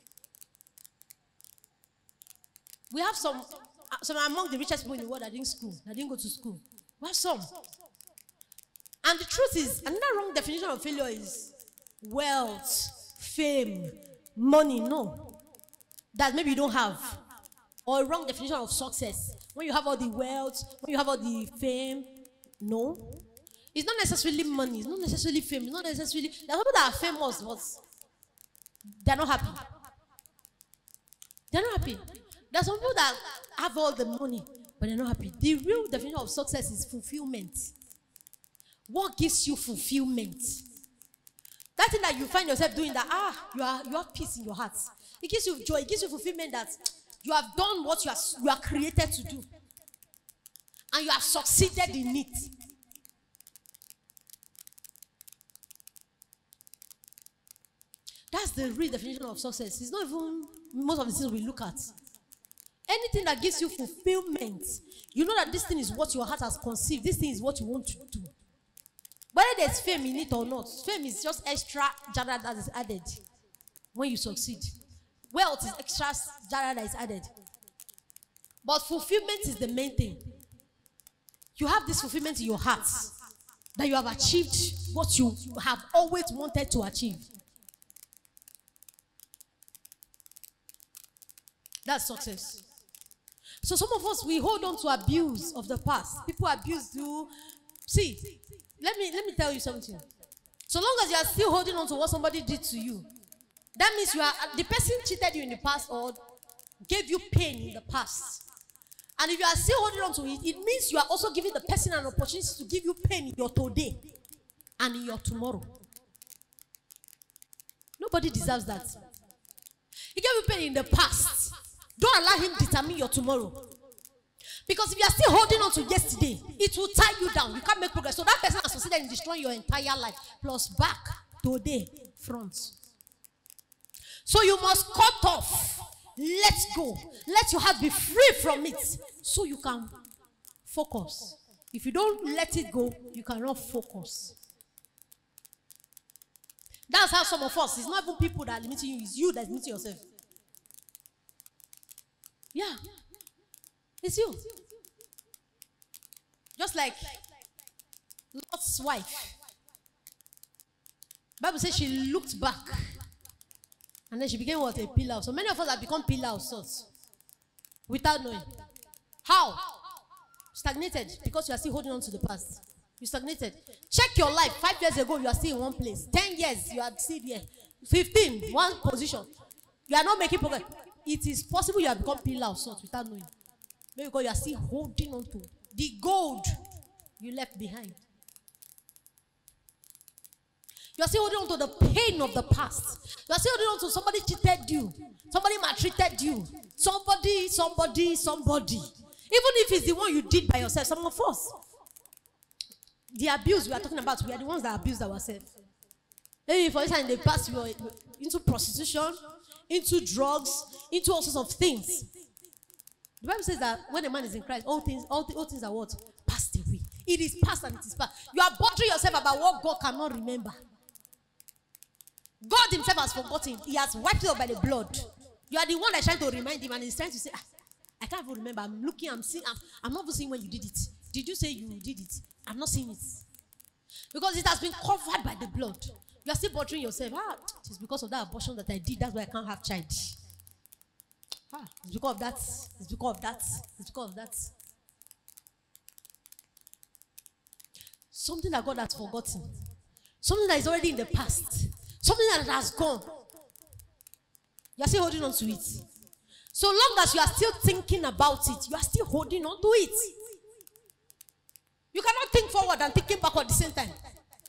we have some some among the richest people in the world that didn't school, that didn't go to school. We have some. And the truth is, another wrong definition of failure is wealth, fame, money. No. That maybe you don't have. Or a wrong definition of success. When you have all the wealth, when you have all the fame. No. It's not necessarily money. It's not necessarily fame. It's not necessarily. There are people that are famous, but they're not happy. They're not happy. There are some people that have all the money, but they're not happy. The real definition of success is fulfillment. What gives you fulfillment? That thing that you find yourself doing that, ah, you are you have peace in your heart. It gives you joy. It gives you fulfillment that you have done what you are, you are created to do. And you have succeeded in it. That's the real definition of success. It's not even most of the things we look at. Anything that gives you fulfillment, you know that this thing is what your heart has conceived. This thing is what you want to do. Whether there's fame in it or not, fame is just extra jara that is added when you succeed. Wealth is extra jara that is added. But fulfillment is the main thing. You have this fulfillment in your heart that you have achieved what you have always wanted to achieve. That's success. So some of us, we hold on to abuse of the past. People abuse you. See, let me, let me tell you something. So long as you are still holding on to what somebody did to you, that means you are, the person cheated you in the past or gave you pain in the past. And if you are still holding on to it, it means you are also giving the person an opportunity to give you pain in your today and in your tomorrow. Nobody deserves that. He gave you pain in the past. Don't allow him to determine your tomorrow. Because if you are still holding on to yesterday, it will tie you down. You can't make progress. So that person has succeeded in destroying your entire life. Plus back, today, front. So you must cut off. Let go. Let your heart be free from it. So you can focus. If you don't let it go, you cannot focus. That's how some of us, it's not even people that are limiting you, it's you that is limiting yourself. Yeah. It's you. Just like Lot's wife. Bible says she looked back. And then she became what? A pillar. So many of us have become pillar of sorts. Without knowing. How? Stagnated. Because you are still holding on to the past. You stagnated. Check your life. Five years ago, you are still in one place. Ten years, you are still there. Fifteen, one position. You are not making progress. It is possible you have become pillar of sorts without knowing. Maybe because you are still holding on to the gold you left behind. You are still holding on to the pain of the past. You are still holding on to somebody cheated you. Somebody maltreated you. Somebody, somebody, somebody. Even if it's the one you did by yourself, some of us. The abuse we are talking about, we are the ones that abused ourselves. Maybe for instance, in the past, we were into prostitution, into drugs, into all sorts of things. The Bible says that when a man is in Christ, all things, all, th all things are what? Passed away. It is past and it is past. You are bothering yourself about what God cannot remember. God himself has forgotten. He has wiped it out by the blood. You are the one that's trying to remind him, and he's trying to say, ah, I can't even remember. I'm looking, I'm seeing, I'm, I'm not even seeing when you did it. Did you say you did it? I'm not seeing it. Because it has been covered by the blood. You are still bothering yourself. Ah, it's because of that abortion that I did. That's why I can't have child. Ah, it's because of that. It's because of that. It's because of that. Something that God has forgotten. Something that is already in the past. Something that has gone. You are still holding on to it. So long as you are still thinking about it, you are still holding on to it. You cannot think forward and thinking backward at the same time.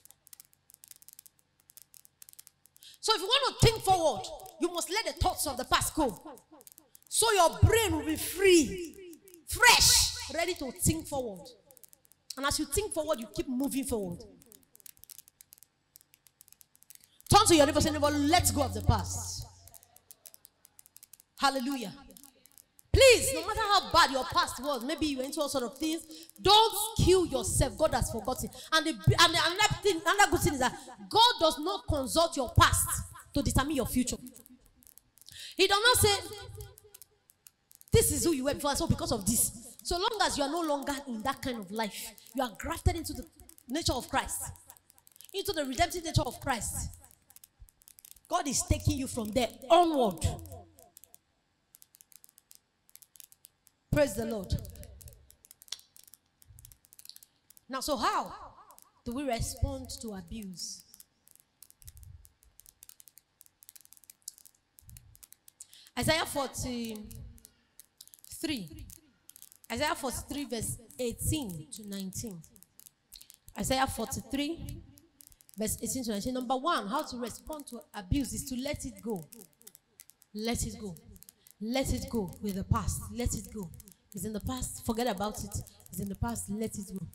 So if you want to think forward, you must let the thoughts of the past go. So your brain will be free, fresh, ready to think forward. And as you think forward, you keep moving forward. Turn to your neighbor and say, neighbor, let's go of the past. Hallelujah. Please, no matter how bad your past was, maybe you went into all sort of things, don't kill yourself. God has forgotten. And, the, and the, another, thing, another good thing is that God does not consult your past to determine your future. He does not say, this is who you were before, so because of this. So long as you are no longer in that kind of life, you are grafted into the nature of Christ, into the redemptive nature of Christ. God is taking you from there onward. Praise the Lord. Now, so how do we respond to abuse? Isaiah forty-three, Isaiah forty-three, verse eighteen to nineteen. Isaiah forty-three, verse eighteen to nineteen. Number one, how to respond to abuse is to let it go. Let it go. Let it go with the past. Let it go. It's in the past. Forget about it. It's in the past. Let it go.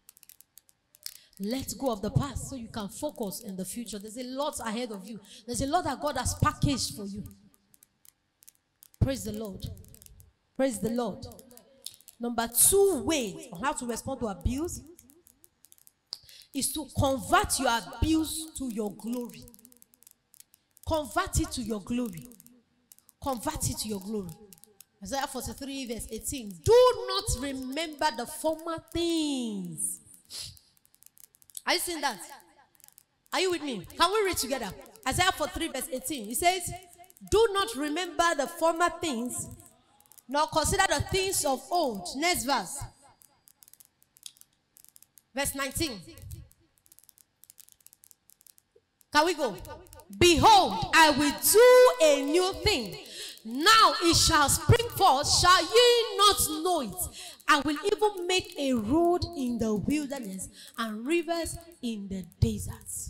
Let go of the past so you can focus in the future. There's a lot ahead of you. There's a lot that God has packaged for you. Praise the Lord. Praise the Lord. Number two way on how to respond to abuse is to convert your abuse to your glory. Convert it to your glory. Convert it to your glory. Isaiah forty-three, verse eighteen. Do not remember the former things. Are you seeing that? Are you with me? Can we read together? Isaiah forty-three, verse eighteen. It says, do not remember the former things, nor consider the things of old. Next verse. Verse nineteen. Can we go? Behold, I will do a new thing. Now it shall spring forth. Shall ye not know it? I will even make a road in the wilderness and rivers in the deserts.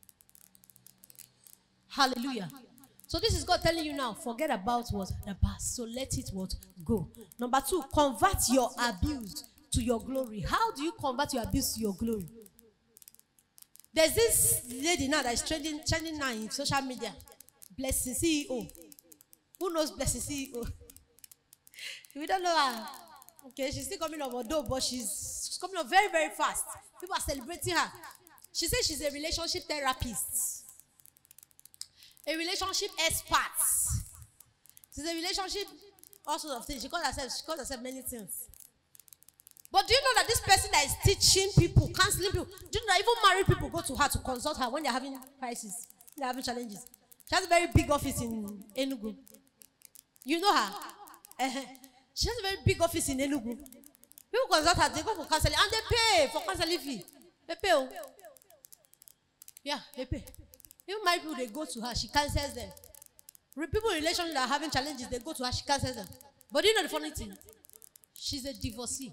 Hallelujah. So this is God telling you now, forget about what? The past. So let it what? Go. Number two, convert your abuse to your glory. How do you convert your abuse to your glory? There's this lady now that is trending, trending now in social media. Blessing C E O. Who knows Blessing C E O? We don't know her. Okay, she's still coming up, although, but she's, she's coming up very, very fast. People are celebrating her. She says she's a relationship therapist, a relationship expert. She's a relationship, all sorts of things. She calls herself, she calls herself many things. But do you know that this person that is teaching people, counseling people, do you know that even married people go to her to consult her when they're having crises, they're having challenges? She has a very big office in Enugu. You know her? Uh-huh. She has a very big office in Enugu. People consult her, they go for counseling, and they pay for counseling fee. They pay. Oh. Yeah, they pay. Even married people, they go to her, she counsels them. People in relationships that are having challenges, they go to her, she counsels them. But do you know the funny thing? She's a divorcee.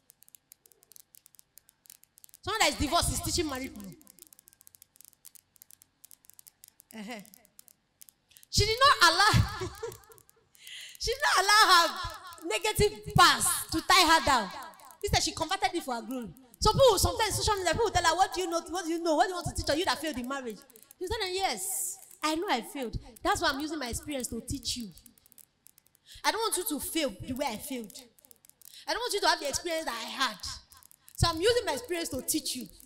Someone that is divorced is teaching married people. Uh-huh. She did not allow she did not allow her negative past to tie her down. Instead, she converted it for her glory. So people sometimes social media people tell her, what do you know? What do you know? What do you want to teach her? You that failed in marriage. She said, yes, I know I failed. That's why I'm using my experience to teach you. I don't want you to fail the way I failed. I don't want you to have the experience that I had. So I'm using my experience to teach you.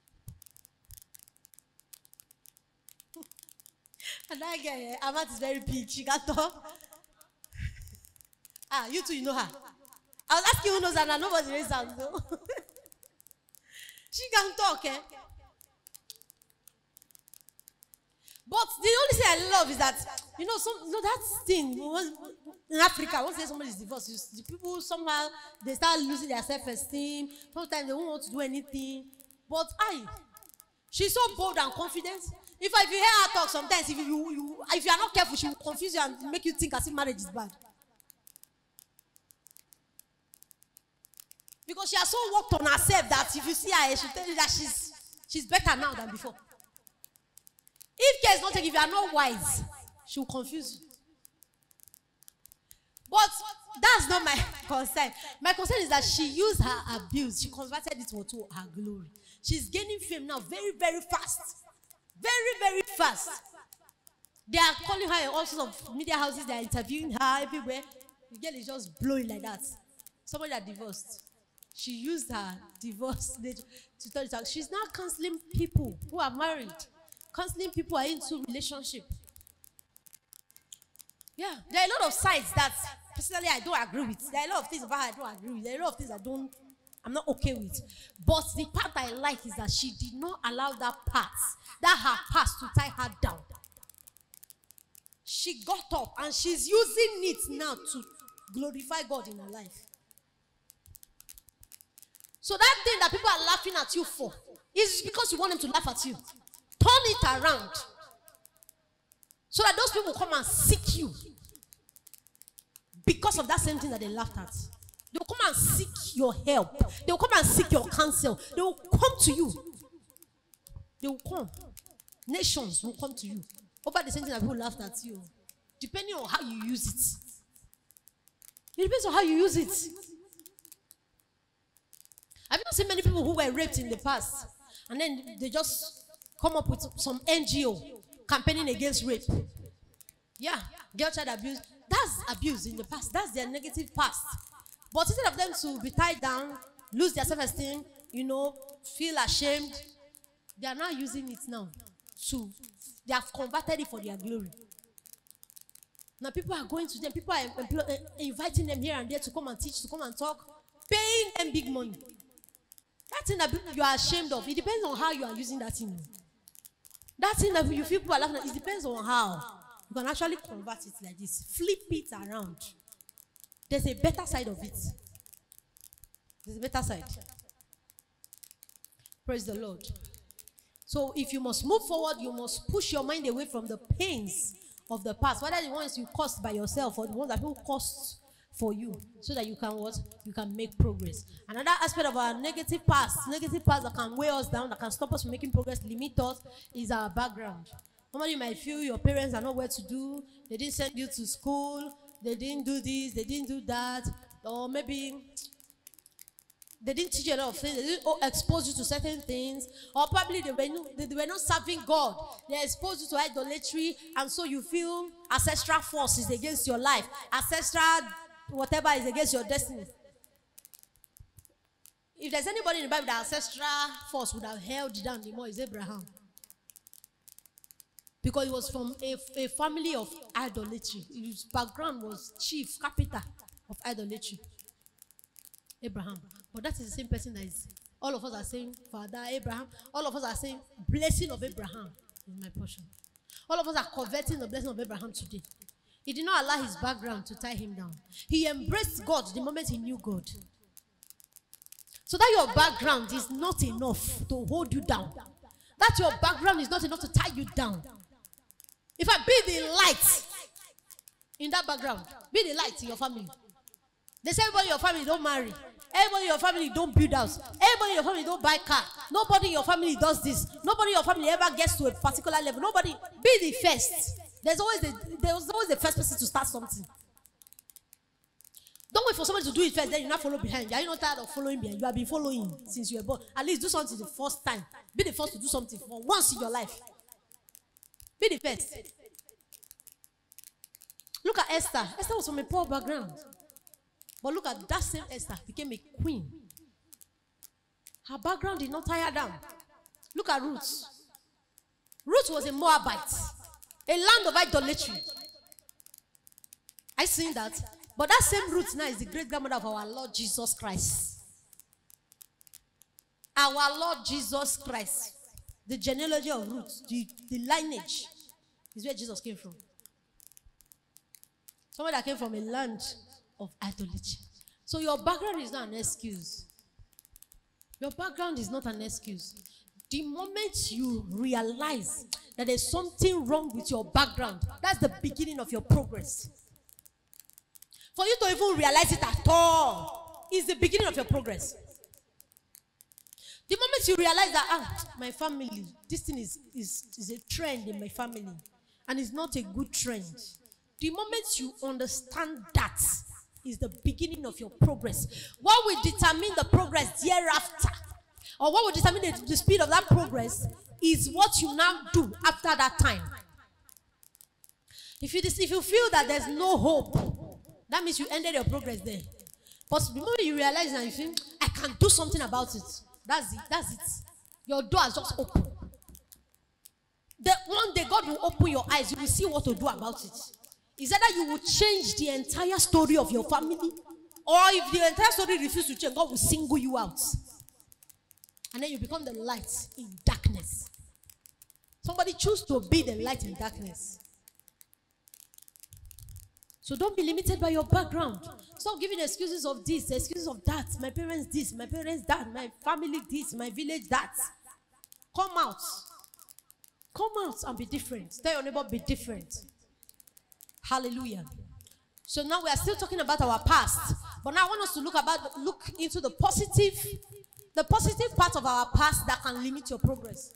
And that girl, Amat is very big. She got talk. Ah, you too, you know her. I was asking who knows her, and nobody raised her. No. She can talk, eh? But the only thing I love is that, you know, some, you know that thing in Africa, once somebody is divorced, the people somehow, they start losing their self-esteem. Sometimes they don't want to do anything. But I, she's so bold and confident. If, I, if you hear her talk sometimes, if you, you, if you are not careful, she will confuse you and make you think as if marriage is bad. Because she has so worked on herself that if you see her, she'll tell you that she's, she's better now than before. If care is not taken, if you are not wise, she will confuse you. But that's not my concern. My concern is that she used her abuse. She converted it to her glory. She's gaining fame now very, very fast. Very, very fast. They are calling her in all sorts of media houses. They are interviewing her everywhere. The girl is just blowing like that. Somebody that divorced. She used her divorce to tell you. She's now counseling people who are married. Counseling people who are into relationship. Yeah, there are a lot of sides that personally I don't agree with. There are a lot of things about her I don't agree with. There are a lot of things I don't, I'm not okay with. But the part I like is that she did not allow that part, that her past to tie her down. She got up and she's using it now to glorify God in her life. So that thing that people are laughing at you for is because you want them to laugh at you. Turn it around. So that those people come and seek you. Because of that same thing that they laughed at. They will come and seek your help. They will come and seek your counsel. They will come to you. They will come. Nations will come to you. Over the same thing that people laughed at you. Depending on how you use it. It depends on how you use it. I've not seen many people who were raped in the past. And then they just come up with some N G O campaigning against rape. Yeah, girl child abuse. That's abuse in the past. That's their negative past. But instead of them to be tied down, lose their self-esteem, you know, feel ashamed, they are now using it now to, they have converted it for their glory. Now people are going to them, people are employ, uh, inviting them here and there to come and teach, to come and talk, paying them big money. That thing that you are ashamed of, it depends on how you are using that thing. That thing that you feel people are laughing at, it depends on how. You can actually convert it like this, flip it around. There's a better side of it. There's a better side. Praise the Lord. So if you must move forward, you must push your mind away from the pains of the past, whether the ones you caused by yourself or the ones that people caused for you, so that you can what? You can make progress. Another aspect of our negative past, negative past that can weigh us down, that can stop us from making progress, limit us, is our background. Somebody might feel your parents are not where to do, they didn't send you to school, they didn't do this, they didn't do that, or maybe they didn't teach you a lot of things, they didn't expose you to certain things, or probably they were, not, they were not serving God, they exposed you to idolatry, and so you feel ancestral force is against your life, ancestral whatever is against your destiny. If there's anybody in the Bible that ancestral force would have held down the more, is Abraham. Because he was from a, a family of idolatry. His background was chief, capital of idolatry. Abraham. But that is the same person that is, all of us are saying, Father Abraham. All of us are saying, blessing of Abraham is my portion. All of us are coveting the blessing of Abraham today. He did not allow his background to tie him down. He embraced God the moment he knew God. So that your background is not enough to hold you down. That your background is not enough to tie you down. If I be the light in that background, be the light in your family. They say everybody in your family don't marry. Everybody in your family don't build house. Everybody in your family don't buy car. Nobody in your family does this. Nobody in your family ever gets to a particular level. Nobody, be the first. There's always the, there's always the first person to start something. Don't wait for somebody to do it first, then you not follow behind. Are you not tired of following behind? You have been following since you were born. At least do something the first time. Be the first to do something for once in your life. Be the first. Look at Esther. Esther was from a poor background. But look at that same Esther became a queen. Her background did not tie her down. Look at Ruth. Ruth was a Moabite. A land of idolatry. I seen that. But that same Ruth now is the great grandmother of our Lord Jesus Christ. Our Lord Jesus Christ. The genealogy of Ruth, the, the lineage, is where Jesus came from. Someone that came from a land of idolatry. So your background is not an excuse. Your background is not an excuse. The moment you realize that there's something wrong with your background, that's the beginning of your progress. For you to even realize it at all is the beginning of your progress. The moment you realize that, ah, my family, this thing is, is, is a trend in my family, and it's not a good trend. The moment you understand that is the beginning of your progress. What will determine the progress thereafter, or what will determine the, the speed of that progress, is what you now do after that time. If you, if you feel that there's no hope, that means you ended your progress there. But the moment you realize that you feel, I can do something about it, that's it, that's it. Your door is just open. The one day God will open your eyes, you will see what to do about it. Is that you will change the entire story of your family, or if the entire story refuses to change, God will single you out. And then you become the light in darkness. Somebody choose to be the light in darkness. So don't be limited by your background. Stop giving excuses of this, excuses of that. My parents this, my parents that, my family this, my village that. Come out. Come out and be different. Tell your neighbor, be different. Hallelujah. So now we are still talking about our past. But But now I want us to look about look into the positive, the positive part of our past that can limit your progress.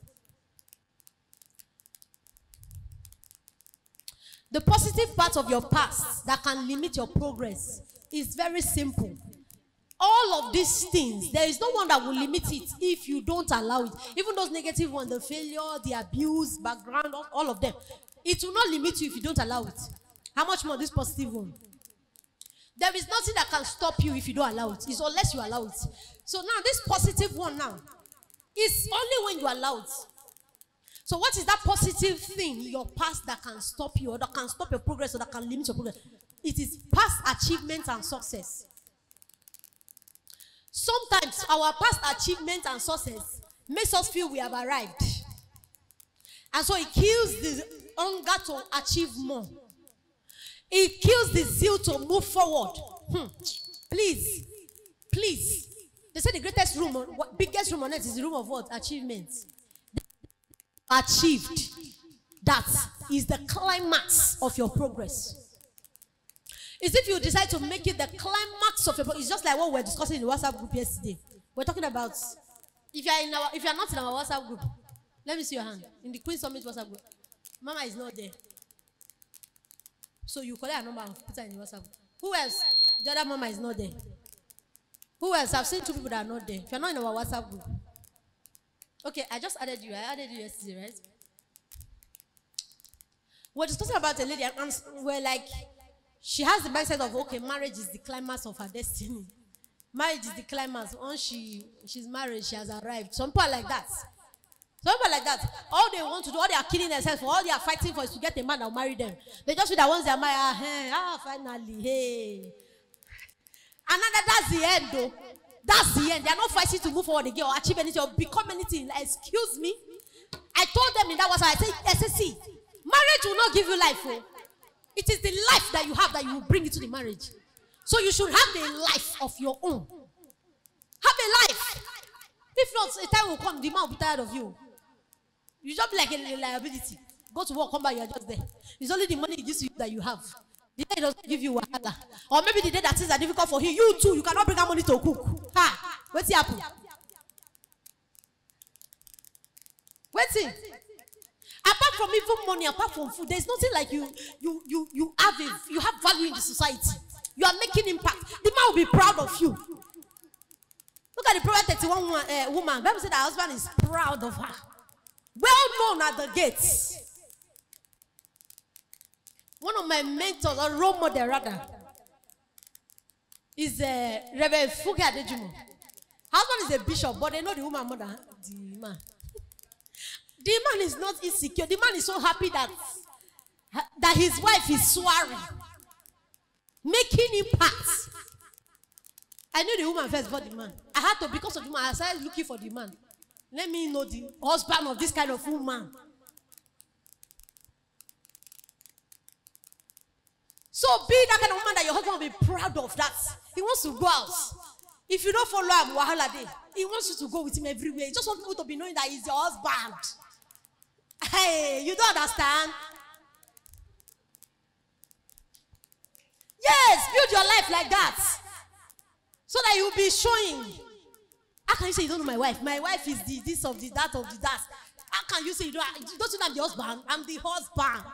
The positive part of your past that can limit your progress is very simple. All of these things, there is no one that will limit it if you don't allow it. Even those negative ones, the failure, the abuse, background, all, all of them. It will not limit you if you don't allow it. How much more this positive one? There is nothing that can stop you if you don't allow it. It's unless you allow it. So now this positive one now is only when you allow it. So what is that positive thing in your past that can stop you or that can stop your progress or that can limit your progress? It is past achievements and success. Sometimes our past achievements and success makes us feel we have arrived. And so it kills the hunger to achieve more. It kills the zeal to move forward. Hmm. Please, please. They say the greatest room, on, biggest room on earth is the room of what? Achievements. Achieved. That is the climax of your progress. It's if you decide to make it the climax of your progress. It's just like what we were discussing in the WhatsApp group yesterday. We're talking about if you are in our, if you are not in our WhatsApp group, let me see your hand in the Queen Summit WhatsApp group. Mama is not there. So you collect a number and put her in the WhatsApp. Who else? The other mama is not there. Who else? I've seen two people that are not there. If you're not in our WhatsApp group. Okay, I just added you. I added you yesterday, right? We're discussing about a lady and we're like, she has the mindset of, okay, marriage is the climax of her destiny. Marriage is the climax. Once she, she's married, she has arrived. Some people are like that. Some people are like that. All they want to do, all they are killing themselves for, all they are fighting for is to get a man that will marry them. They just feel that once they are married, ah, hey, ah finally, hey. And that, that's the end, though. That's the end. They are not fighting to move forward again or achieve anything or become anything. Like, excuse me. I told them in that was I said, I said, see, marriage will not give you life. Oh. It is the life that you have that you will bring into the marriage. So you should have a life of your own. Have a life. If not, a time will come, the man will be tired of you. You just be like a liability. Go to work, come back, you are just there. It's only the money he gives you that you have. The day he doesn't give you wahala. Or maybe the day that things are difficult for him, you too, you cannot bring out money to cook. Ha! What's happening? What's it? Apart from even money, apart from food, there's nothing like you, you, you, you have a, you have value in the society. You are making impact. The man will be proud of you. Look at the Proverbs thirty-one woman. Uh, woman. Bible said her husband is proud of her. Well known at the gates. One of my mentors, or role model rather, is uh, Reverend Fuge Adejumo. Husband is a bishop, but they know the woman more than the man. The man is not insecure. The man is so happy that, that his wife is swearing, making impact. I knew the woman first before the man. I had to, because of the man, I started looking for the man. Let me know the husband of this kind of woman. So be that kind of woman that your husband will be proud of that. He wants to go out. If you don't follow him, wahala day. He wants you to go with him everywhere. He just wants people to be knowing that he's your husband. Hey, you don't understand? Yes, build your life like that. So that you'll be showing. How can you say you don't know my wife? My wife is the this of the that of the that. How can you say you don't, don't you know I'm the husband? I'm the husband.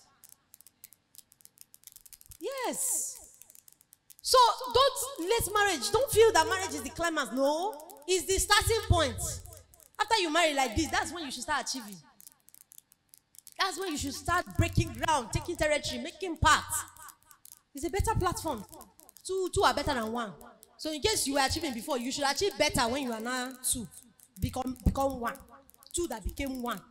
Yes. So don't let marriage, don't feel that marriage is the climax. No, it's the starting point. After you marry like this, that's when you should start achieving. That's when you should start breaking ground, taking territory, making paths. It's a better platform. Two, two are better than one. So in case you were achieving before, you should achieve better when you are now two. Become, become one. Two that became one.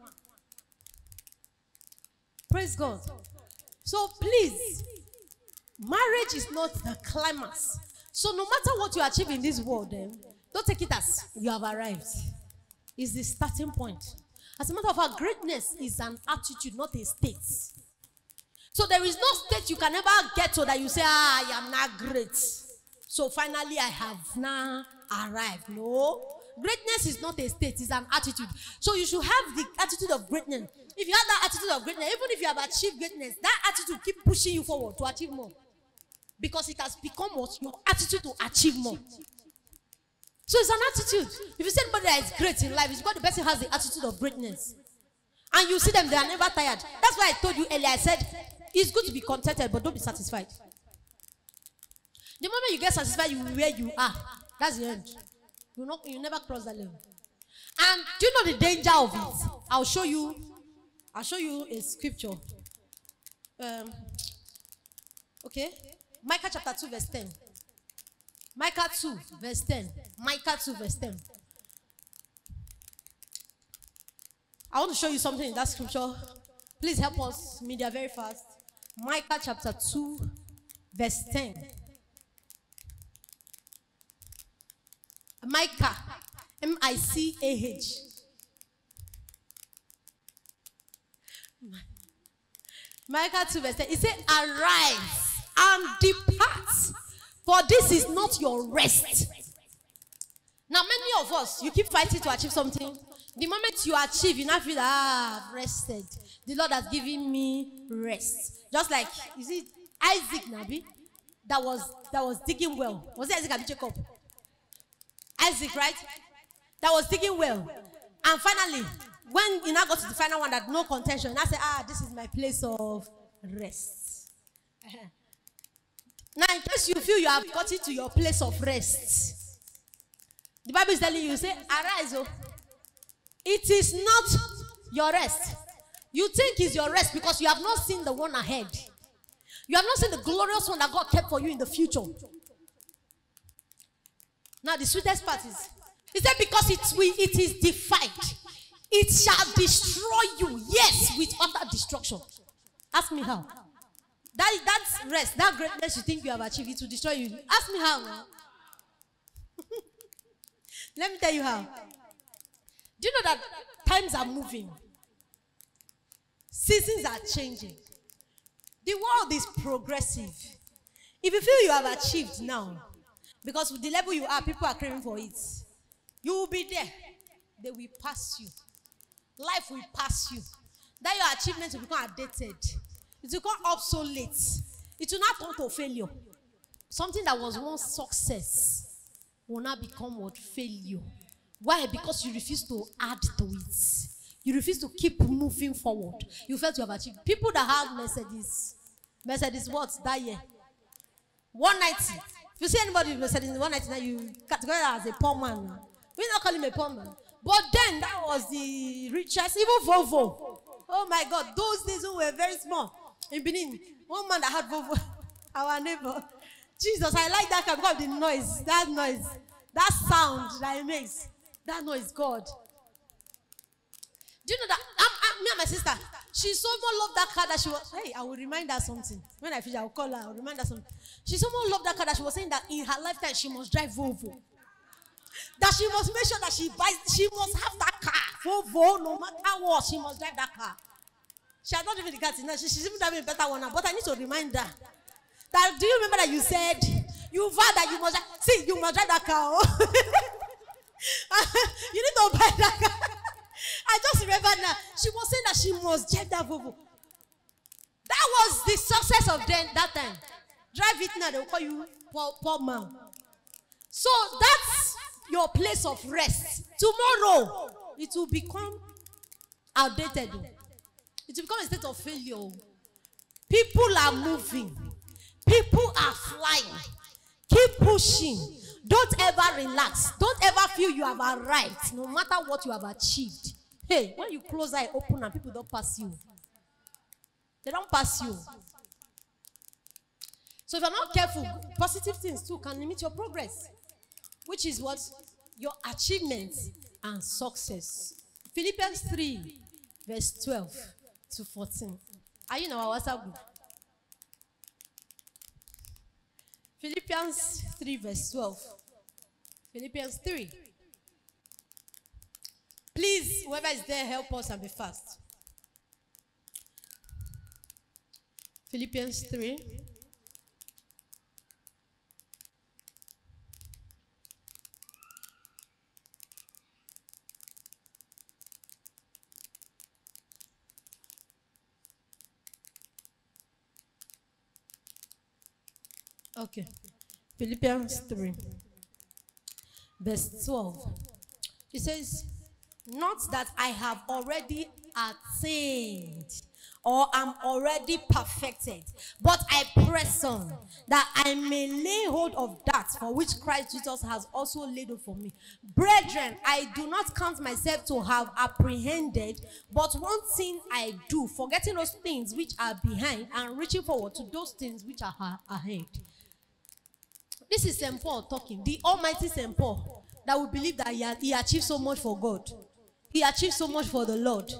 Praise God. So please, marriage is not the climax. So no matter what you achieve in this world, eh, don't take it as you have arrived. It's the starting point. As a matter of fact, greatness is an attitude, not a state. So there is no state you can ever get to that you say, ah, I am not great. So finally I have now arrived. No. Greatness is not a state, it's an attitude. So you should have the attitude of greatness. If you have that attitude of greatness, even if you have achieved greatness, that attitude keep pushing you forward to achieve more. Because it has become what? Your attitude to achieve more. So it's an attitude. If you see anybody that is great in life, it's because the person has the attitude of greatness. And you see them, they are never tired. That's why I told you earlier, I said, it's good to be contented, but don't be satisfied. The moment you get satisfied you where you are, that's the end. You not, you never cross that level. And do you know the danger of it? I'll show you, I'll show you a scripture. Um, okay. Micah chapter two, verse ten. Micah two, verse ten. Micah two, verse ten. I want to show you something in that scripture. Please help us, media, very fast. Micah chapter two, verse ten. Micah, M I C A H. Micah two, verse ten. It says, arise and depart, for this is not your rest. Now, many of us, you keep fighting to achieve something. The moment you achieve, you now feel, ah, I've rested. The Lord has given me rest. Just like, you see, Isaac Nabi, that was that was digging well. Was it Isaac or Jacob? Isaac, right? That was digging well. And finally, when you now got to the final one that no contention, I said, ah, this is my place of rest. Now, in case you feel you have got into your place of rest, the Bible is telling you, say, arise, oh. It is not your rest. You think it's your rest because you have not seen the one ahead. You have not seen the glorious one that God kept for you in the future. Now, the sweetest part is, he said, because it, will, it is defied, it shall destroy you, yes, with utter destruction. Ask me how. That, that's rest, that greatness you think you have achieved, it will destroy you. Ask me how. Let me tell you how. Do you know that times are moving? Seasons are changing. The world is progressive. If you feel you have achieved now, because with the level you are, people are craving for it, you will be there. They will pass you. Life will pass you. That your achievements will become outdated. It will become obsolete. It will not turn to failure. Something that was once success will now become what? Failure. Why? Because you refuse to add to it. You refuse to keep moving forward. You felt you have achieved. People that have Mercedes, Mercedes what? That year? one ninety. If you see anybody with Mercedes one ninety, now you categorize as a poor man. We not call him a poor man. But then that was the richest, even Volvo. Oh my God, those days we were very small. In Benin, one man that had Volvo, our neighbor. Jesus, I like that car because of the noise, that noise, that sound that it makes. That noise, God. Do you know that? I'm, I'm, me and my sister, she so much loved that car that she was, hey, I will remind her something. When I finish, I will call her, I will remind her something. She so much loved that car that she was saying that in her lifetime, she must drive Volvo. That she must make sure that she buys, she must have that car. Volvo, no matter what, she must drive that car. She has not driven the car now. She, she's even driving a better one now. But I need to remind her. That, do you remember that you said, you vowed that you must, see, you must drive that car. You need to buy that car. I just remember now. She was saying that she must drive that Volvo. That was the success of then, that time. Drive it now, they'll call you poor, poor man. So that's your place of rest. Tomorrow, it will become outdated. It will become a state of failure. People are moving. People are flying. Keep pushing. Don't ever relax. Don't ever feel you have arrived, no matter what you have achieved. Hey, when you close eye open and people don't pass you. They don't pass you. So if you're not careful, positive things too can limit your progress. Which is what? Your achievements and success. Philippians three, verse twelve to fourteen. Are you in our WhatsApp group? Philippians three, verse twelve. Philippians three. Please, whoever is there, help us and be fast. Philippians three. Okay. Philippians three, verse twelve. It says, not that I have already attained or am already perfected, but I press on, that I may lay hold of that for which Christ Jesus has also laid hold for me. Brethren, I do not count myself to have apprehended, but one thing I do, forgetting those things which are behind and reaching forward to those things which are ahead. This is Saint Paul talking, the almighty Saint Paul, that will believe that he, he achieved so much for God. He achieved so much for the Lord.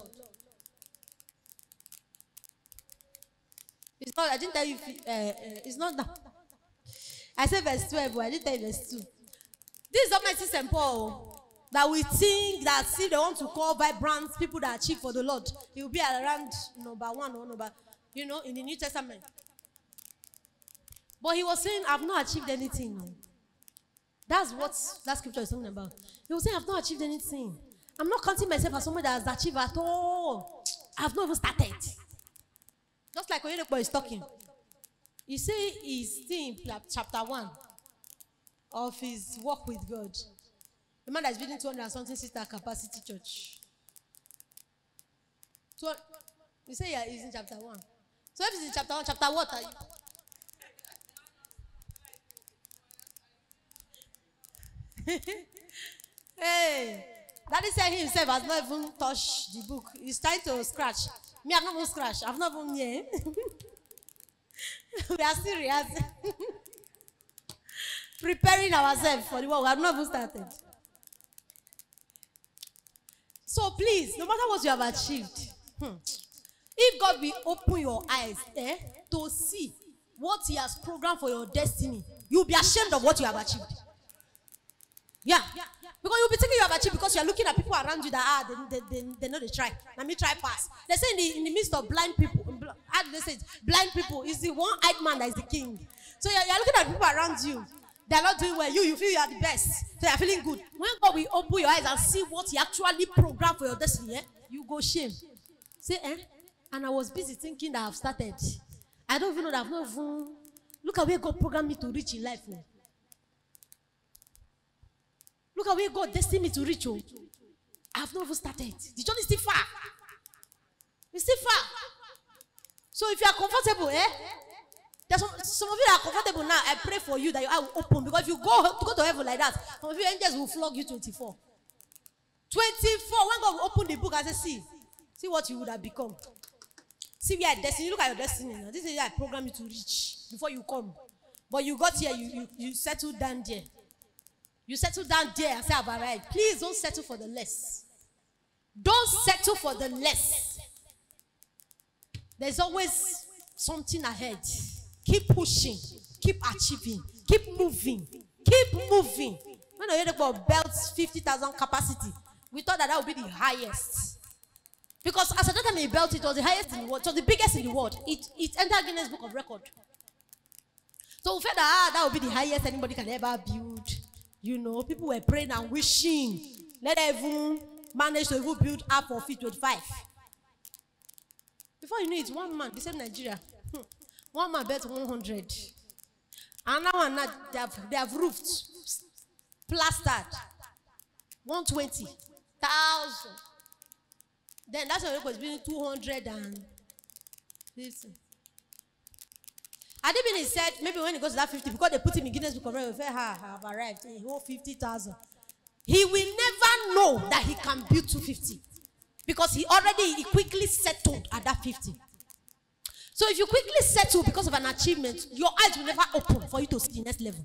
It's not, I didn't tell you, uh, uh, it's not that. I said verse twelve, but I didn't tell you verse two. This is Almighty Saint Paul, that we think that if they want to call vibrant people that achieve for the Lord, he will be around number one or number, you know, in the New Testament. But he was saying, I've not achieved anything. That's what that scripture is talking about. He was saying, I've not achieved anything. I'm not counting myself as someone that has achieved at all. I've not even started. Just like Oyedepo is talking. You see his thing, chapter one of his work with God. The man that is building two hundred and something sister capacity church. So you say yeah, he's in chapter one. So if he's in chapter one, chapter what are you? Hey, Daddy said he himself has not even touched the book. He's trying to scratch. Me, I've not even scratched. I've not even yeah. We are serious. Preparing ourselves for the work. We have not even started. So please, no matter what you have achieved, hmm, if God will open your eyes eh, to see what He has programmed for your destiny, you'll be ashamed of what you have achieved. Yeah. yeah. Because you'll be thinking you have achieved because you're looking at people around you that ah, they, they, they, they know they try. Let me try pass. They say in the, in the midst of blind people, how do they say it? Blind people is the one-eyed man that is the king. So you're, you're looking at people around you. They're not doing well. You, you feel you are the best. So you're feeling good. When God will open your eyes and see what He actually programmed for your destiny, eh, you go shame. Say, eh? And I was busy thinking that I've started. I don't even know that I've not even... Look at where God programmed me to reach in life. Oh. Look at where God destined me to reach. Oh. I have not even started. The journey is still far. It's still far. So if you are comfortable, eh? There's some, some of you are comfortable now. I pray for you that your eye will open. Because if you go to go to heaven like that, some of you angels will flog you twenty-four. twenty-four. When God will open the book and say, see, see what you would have become. See where your destiny. Look at your destiny now. This is where I program you to reach before you come. But you got here, you, you, you settled down there. You settle down there and say, I've arrived. Please don't settle for the less. Don't settle for the less. There's always something ahead. Keep pushing. Keep achieving. Keep moving. Keep moving. When I heard about belts fifty thousand capacity, we thought that that would be the highest. Because as at that time he built it, was the highest in the world. It was the biggest in the world. It, it entered Guinness Book of Record. So we felt that ah, that would be the highest anybody can ever build. You know, people were praying and wishing. Let everyone manage to even build half of it twenty-five. Before you know it, one man, the same Nigeria, hmm, one man bet one hundred. Another one, now, they have, they have roofed, plastered, one hundred twenty thousand. Then that's what it was being two hundred fifty. Adibini said, maybe when he goes to that fifty, because they put him in Guinness Book of Records, I have arrived, he hold fifty thousand. He will never know that he can build two hundred fifty. Because he already he quickly settled at that fifty. So if you quickly settle because of an achievement, your eyes will never open for you to see the next level.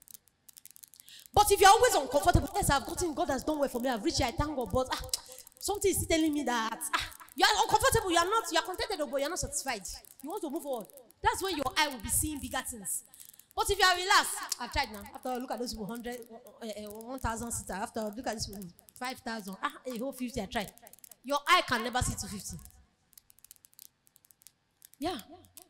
But if you're always uncomfortable, yes, I've gotten, God has done well for me, I've reached here, I thank God, but ah, something is telling me that ah, you are uncomfortable, you are not, you are contented, but you are not satisfied. You want to move forward. That's when your eye will be seeing bigger things. But if you are relaxed, I've tried now. After I look at those people, one hundred, one thousand sister. After I look at this people, five thousand. Ah, a whole fifty, I tried. Your eye can never see two fifty. Yeah.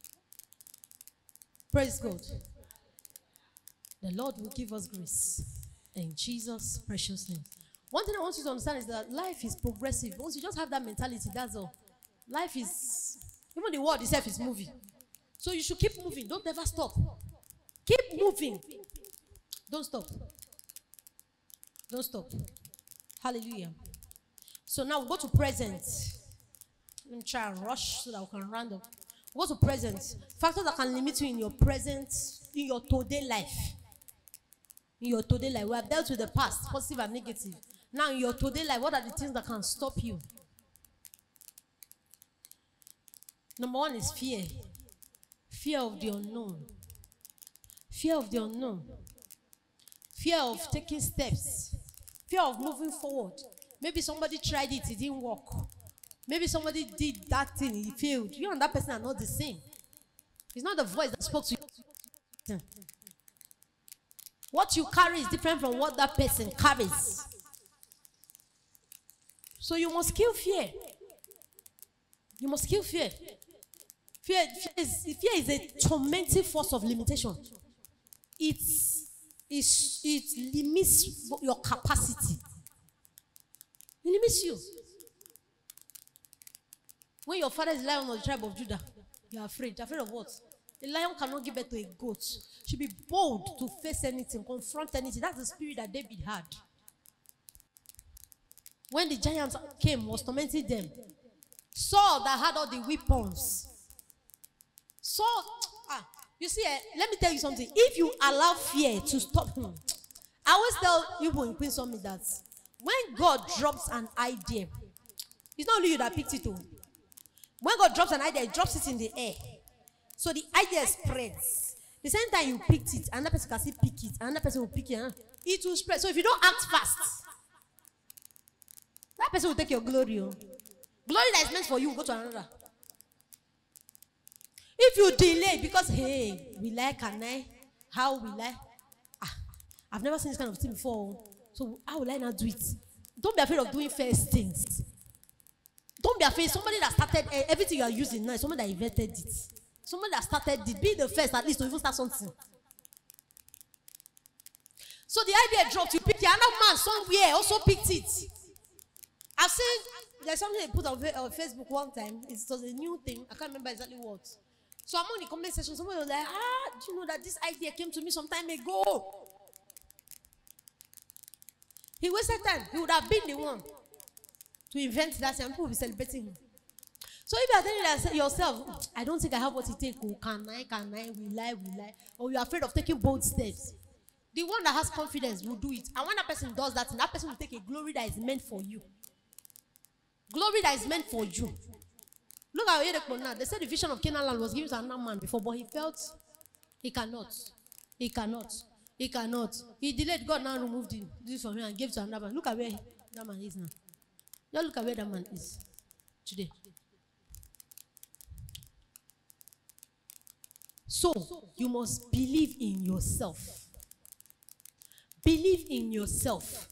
Praise God. The Lord will give us grace. In Jesus' precious name. One thing I want you to understand is that life is progressive. Once you just have that mentality, that's all. Life is, even the world itself is moving. So you should keep moving. Don't ever stop. Keep moving. Don't stop. Don't stop. Hallelujah. So now we go to present. Let me try and rush so that we can round up. We go to present. Factors that can limit you in your present, in your today life. In your today life. We have dealt with the past, positive and negative. Now in your today life, what are the things that can stop you? Number one is fear. Fear of the unknown. Fear of the unknown. Fear of taking steps. Fear of moving forward. Maybe somebody tried it, it didn't work. Maybe somebody did that thing, it failed. You and that person are not the same. It's not the voice that spoke to you. What you carry is different from what that person carries. So you must kill fear. You must kill fear. Fear, fear, is, fear is a tormenting force of limitation. It's, it's, it limits your capacity. It limits you. When your father is lion of the tribe of Judah, you are afraid. You're afraid of what? A lion cannot give birth to a goat. Should be bold to face anything, confront anything. That's the spirit that David had. When the giants came, was tormenting them. Saul that had all the weapons. Saul, ah, you see, eh, let me tell you something. If you allow fear to stop him, I always tell people in Queen Summit that when God drops an idea, it's not only you that picked it up. When God drops an idea, He drops it in the air. So the idea spreads. The same time you picked it, another person can still pick it, another person will pick it. Huh? It will spread. So if you don't act fast, that person will take your glory. Oh. Glory that is meant for you will go to another. If you delay because, hey, will I, can I? How will I? Ah, I've never seen this kind of thing before. So how will I not do it? Don't be afraid of doing first things. Don't be afraid. Somebody that started uh, everything you are using now, somebody that invented it. Somebody that started it. Be the first at least to even start something. So the idea dropped. You picked it. Another man somewhere also picked it. I've seen, there's something they put on, on Facebook one time. It was a new thing. I can't remember exactly what. So I'm on the comment section. Somebody was like, ah, do you know that this idea came to me some time ago? He wasted time. He would have been the one to invent that, and people will be celebrating him. So if you are telling that yourself, I don't think I have what it takes. Oh, can I, can I, will I, will I? Or you are afraid of taking bold steps. The one that has confidence will do it. And when that person does that, that person will take a glory that is meant for you. Glory that is meant for you. Look at Oyedepo now. They said the vision of Canaan land was given to another man before, but he felt he cannot. He cannot. He cannot. He delayed. God now removed him, this from him and gave it to another man. Look at where that man is now. Just look at where that man is today. So, you must believe in yourself. Believe in yourself.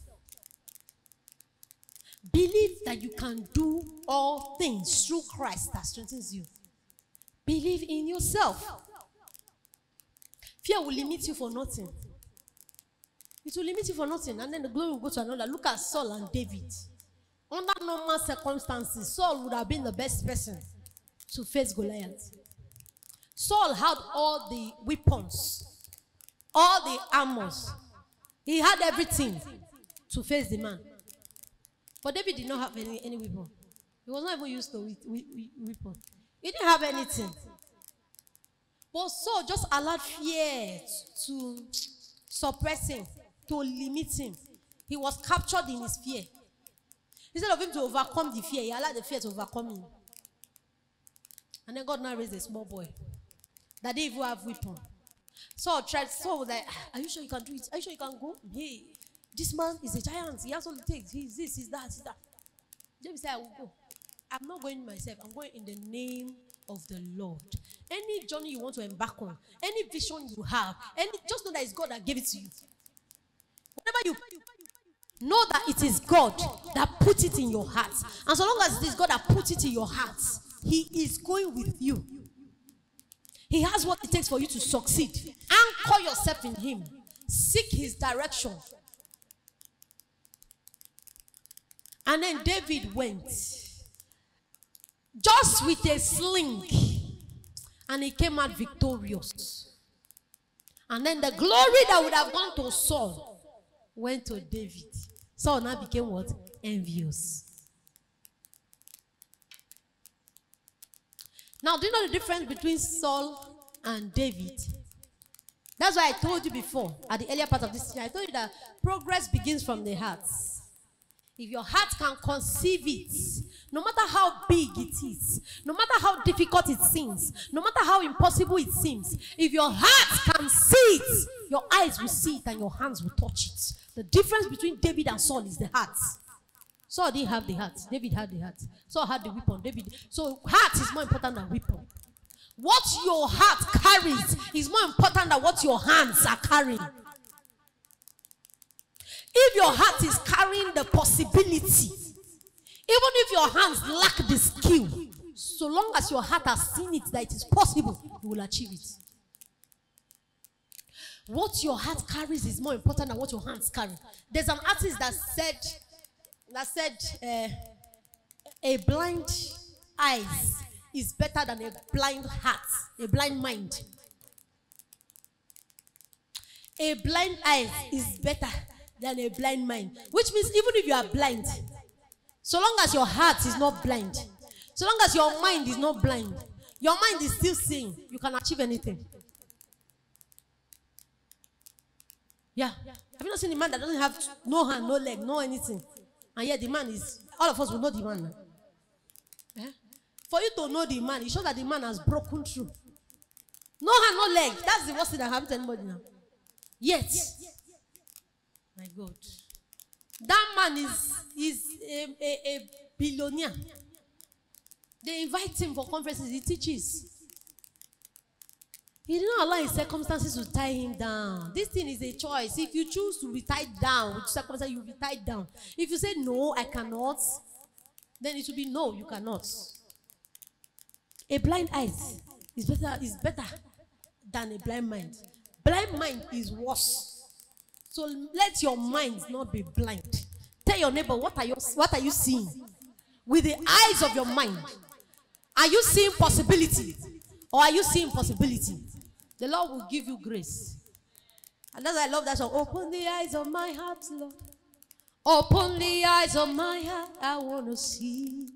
Believe that you can do all things through Christ that strengthens you. Believe in yourself. Fear will limit you for nothing. It will limit you for nothing, and then the glory will go to another. Look at Saul and David. Under normal circumstances, Saul would have been the best person to face Goliath. Saul had all the weapons, all the armors. He had everything to face the man. But David did not have any, any weapon. He was not even used to weapon. He didn't have anything. But Saul just allowed fear to suppress him, to limit him. He was captured in his fear. Instead of him to overcome the fear, he allowed the fear to overcome him. And then God now raised a small boy that didn't even have weapon. Saul tried, Saul was like, are you sure you can do it? Are you sure you can go? Hey, this man is a giant. He has all it takes. He's this, he's that, he's that. David said, I will go. I'm not going myself. I'm going in the name of the Lord. Any journey you want to embark on, any vision you have, any, just know that it's God that gave it to you. Whatever you know that it is God that put it in your heart. And so long as it is God that put it in your heart, He is going with you. He has what it takes for you to succeed. Anchor yourself in Him. Seek His direction. And then David went just with a sling, and he came out victorious. And then the glory that would have gone to Saul went to David. Saul now became what? Envious. Now, do you know the difference between Saul and David? That's why I told you before, at the earlier part of this year, I told you that progress begins from the heart. If your heart can conceive it, no matter how big it is, no matter how difficult it seems, no matter how impossible it seems, if your heart can see it, your eyes will see it and your hands will touch it. The difference between David and Saul is the heart. Saul didn't have the heart. David had the heart. Saul had the weapon. David. So heart is more important than weapon. What your heart carries is more important than what your hands are carrying. If your heart is carrying the possibility, even if your hands lack the skill, so long as your heart has seen it that it is possible, you will achieve it. What your heart carries is more important than what your hands carry. There's an artist that said, that said, uh, a blind eyes is better than a blind heart, a blind mind. A blind eye is better than a blind mind. Which means even if you are blind, so long as your heart is not blind, so long as your mind is not blind, your mind is still seeing, you can achieve anything. Yeah. Have you not seen a man that doesn't have no hand, no leg, no anything? And yet the man is, all of us will know the man. Eh? For you to know the man, it shows that the man has broken through. No hand, no leg. That's the worst thing that happens to anybody now. Yet, my God, that man is, is a, a, a billionaire. They invite him for conferences, he teaches. He did not allow his circumstances to tie him down. This thing is a choice. If you choose to be tied down with circumstances, you will be tied down. If you say, no, I cannot, then it will be, no, you cannot. A blind eye is better, is better than a blind mind. Blind mind is worse. So let your mind not be blind. Tell your neighbor, what are you, what are you seeing? With the eyes of your mind. Are you seeing possibility? Or are you seeing possibility? The Lord will give you grace. And that's why I love that song. Open the eyes of my heart, Lord. Open the eyes of my heart. I want to see.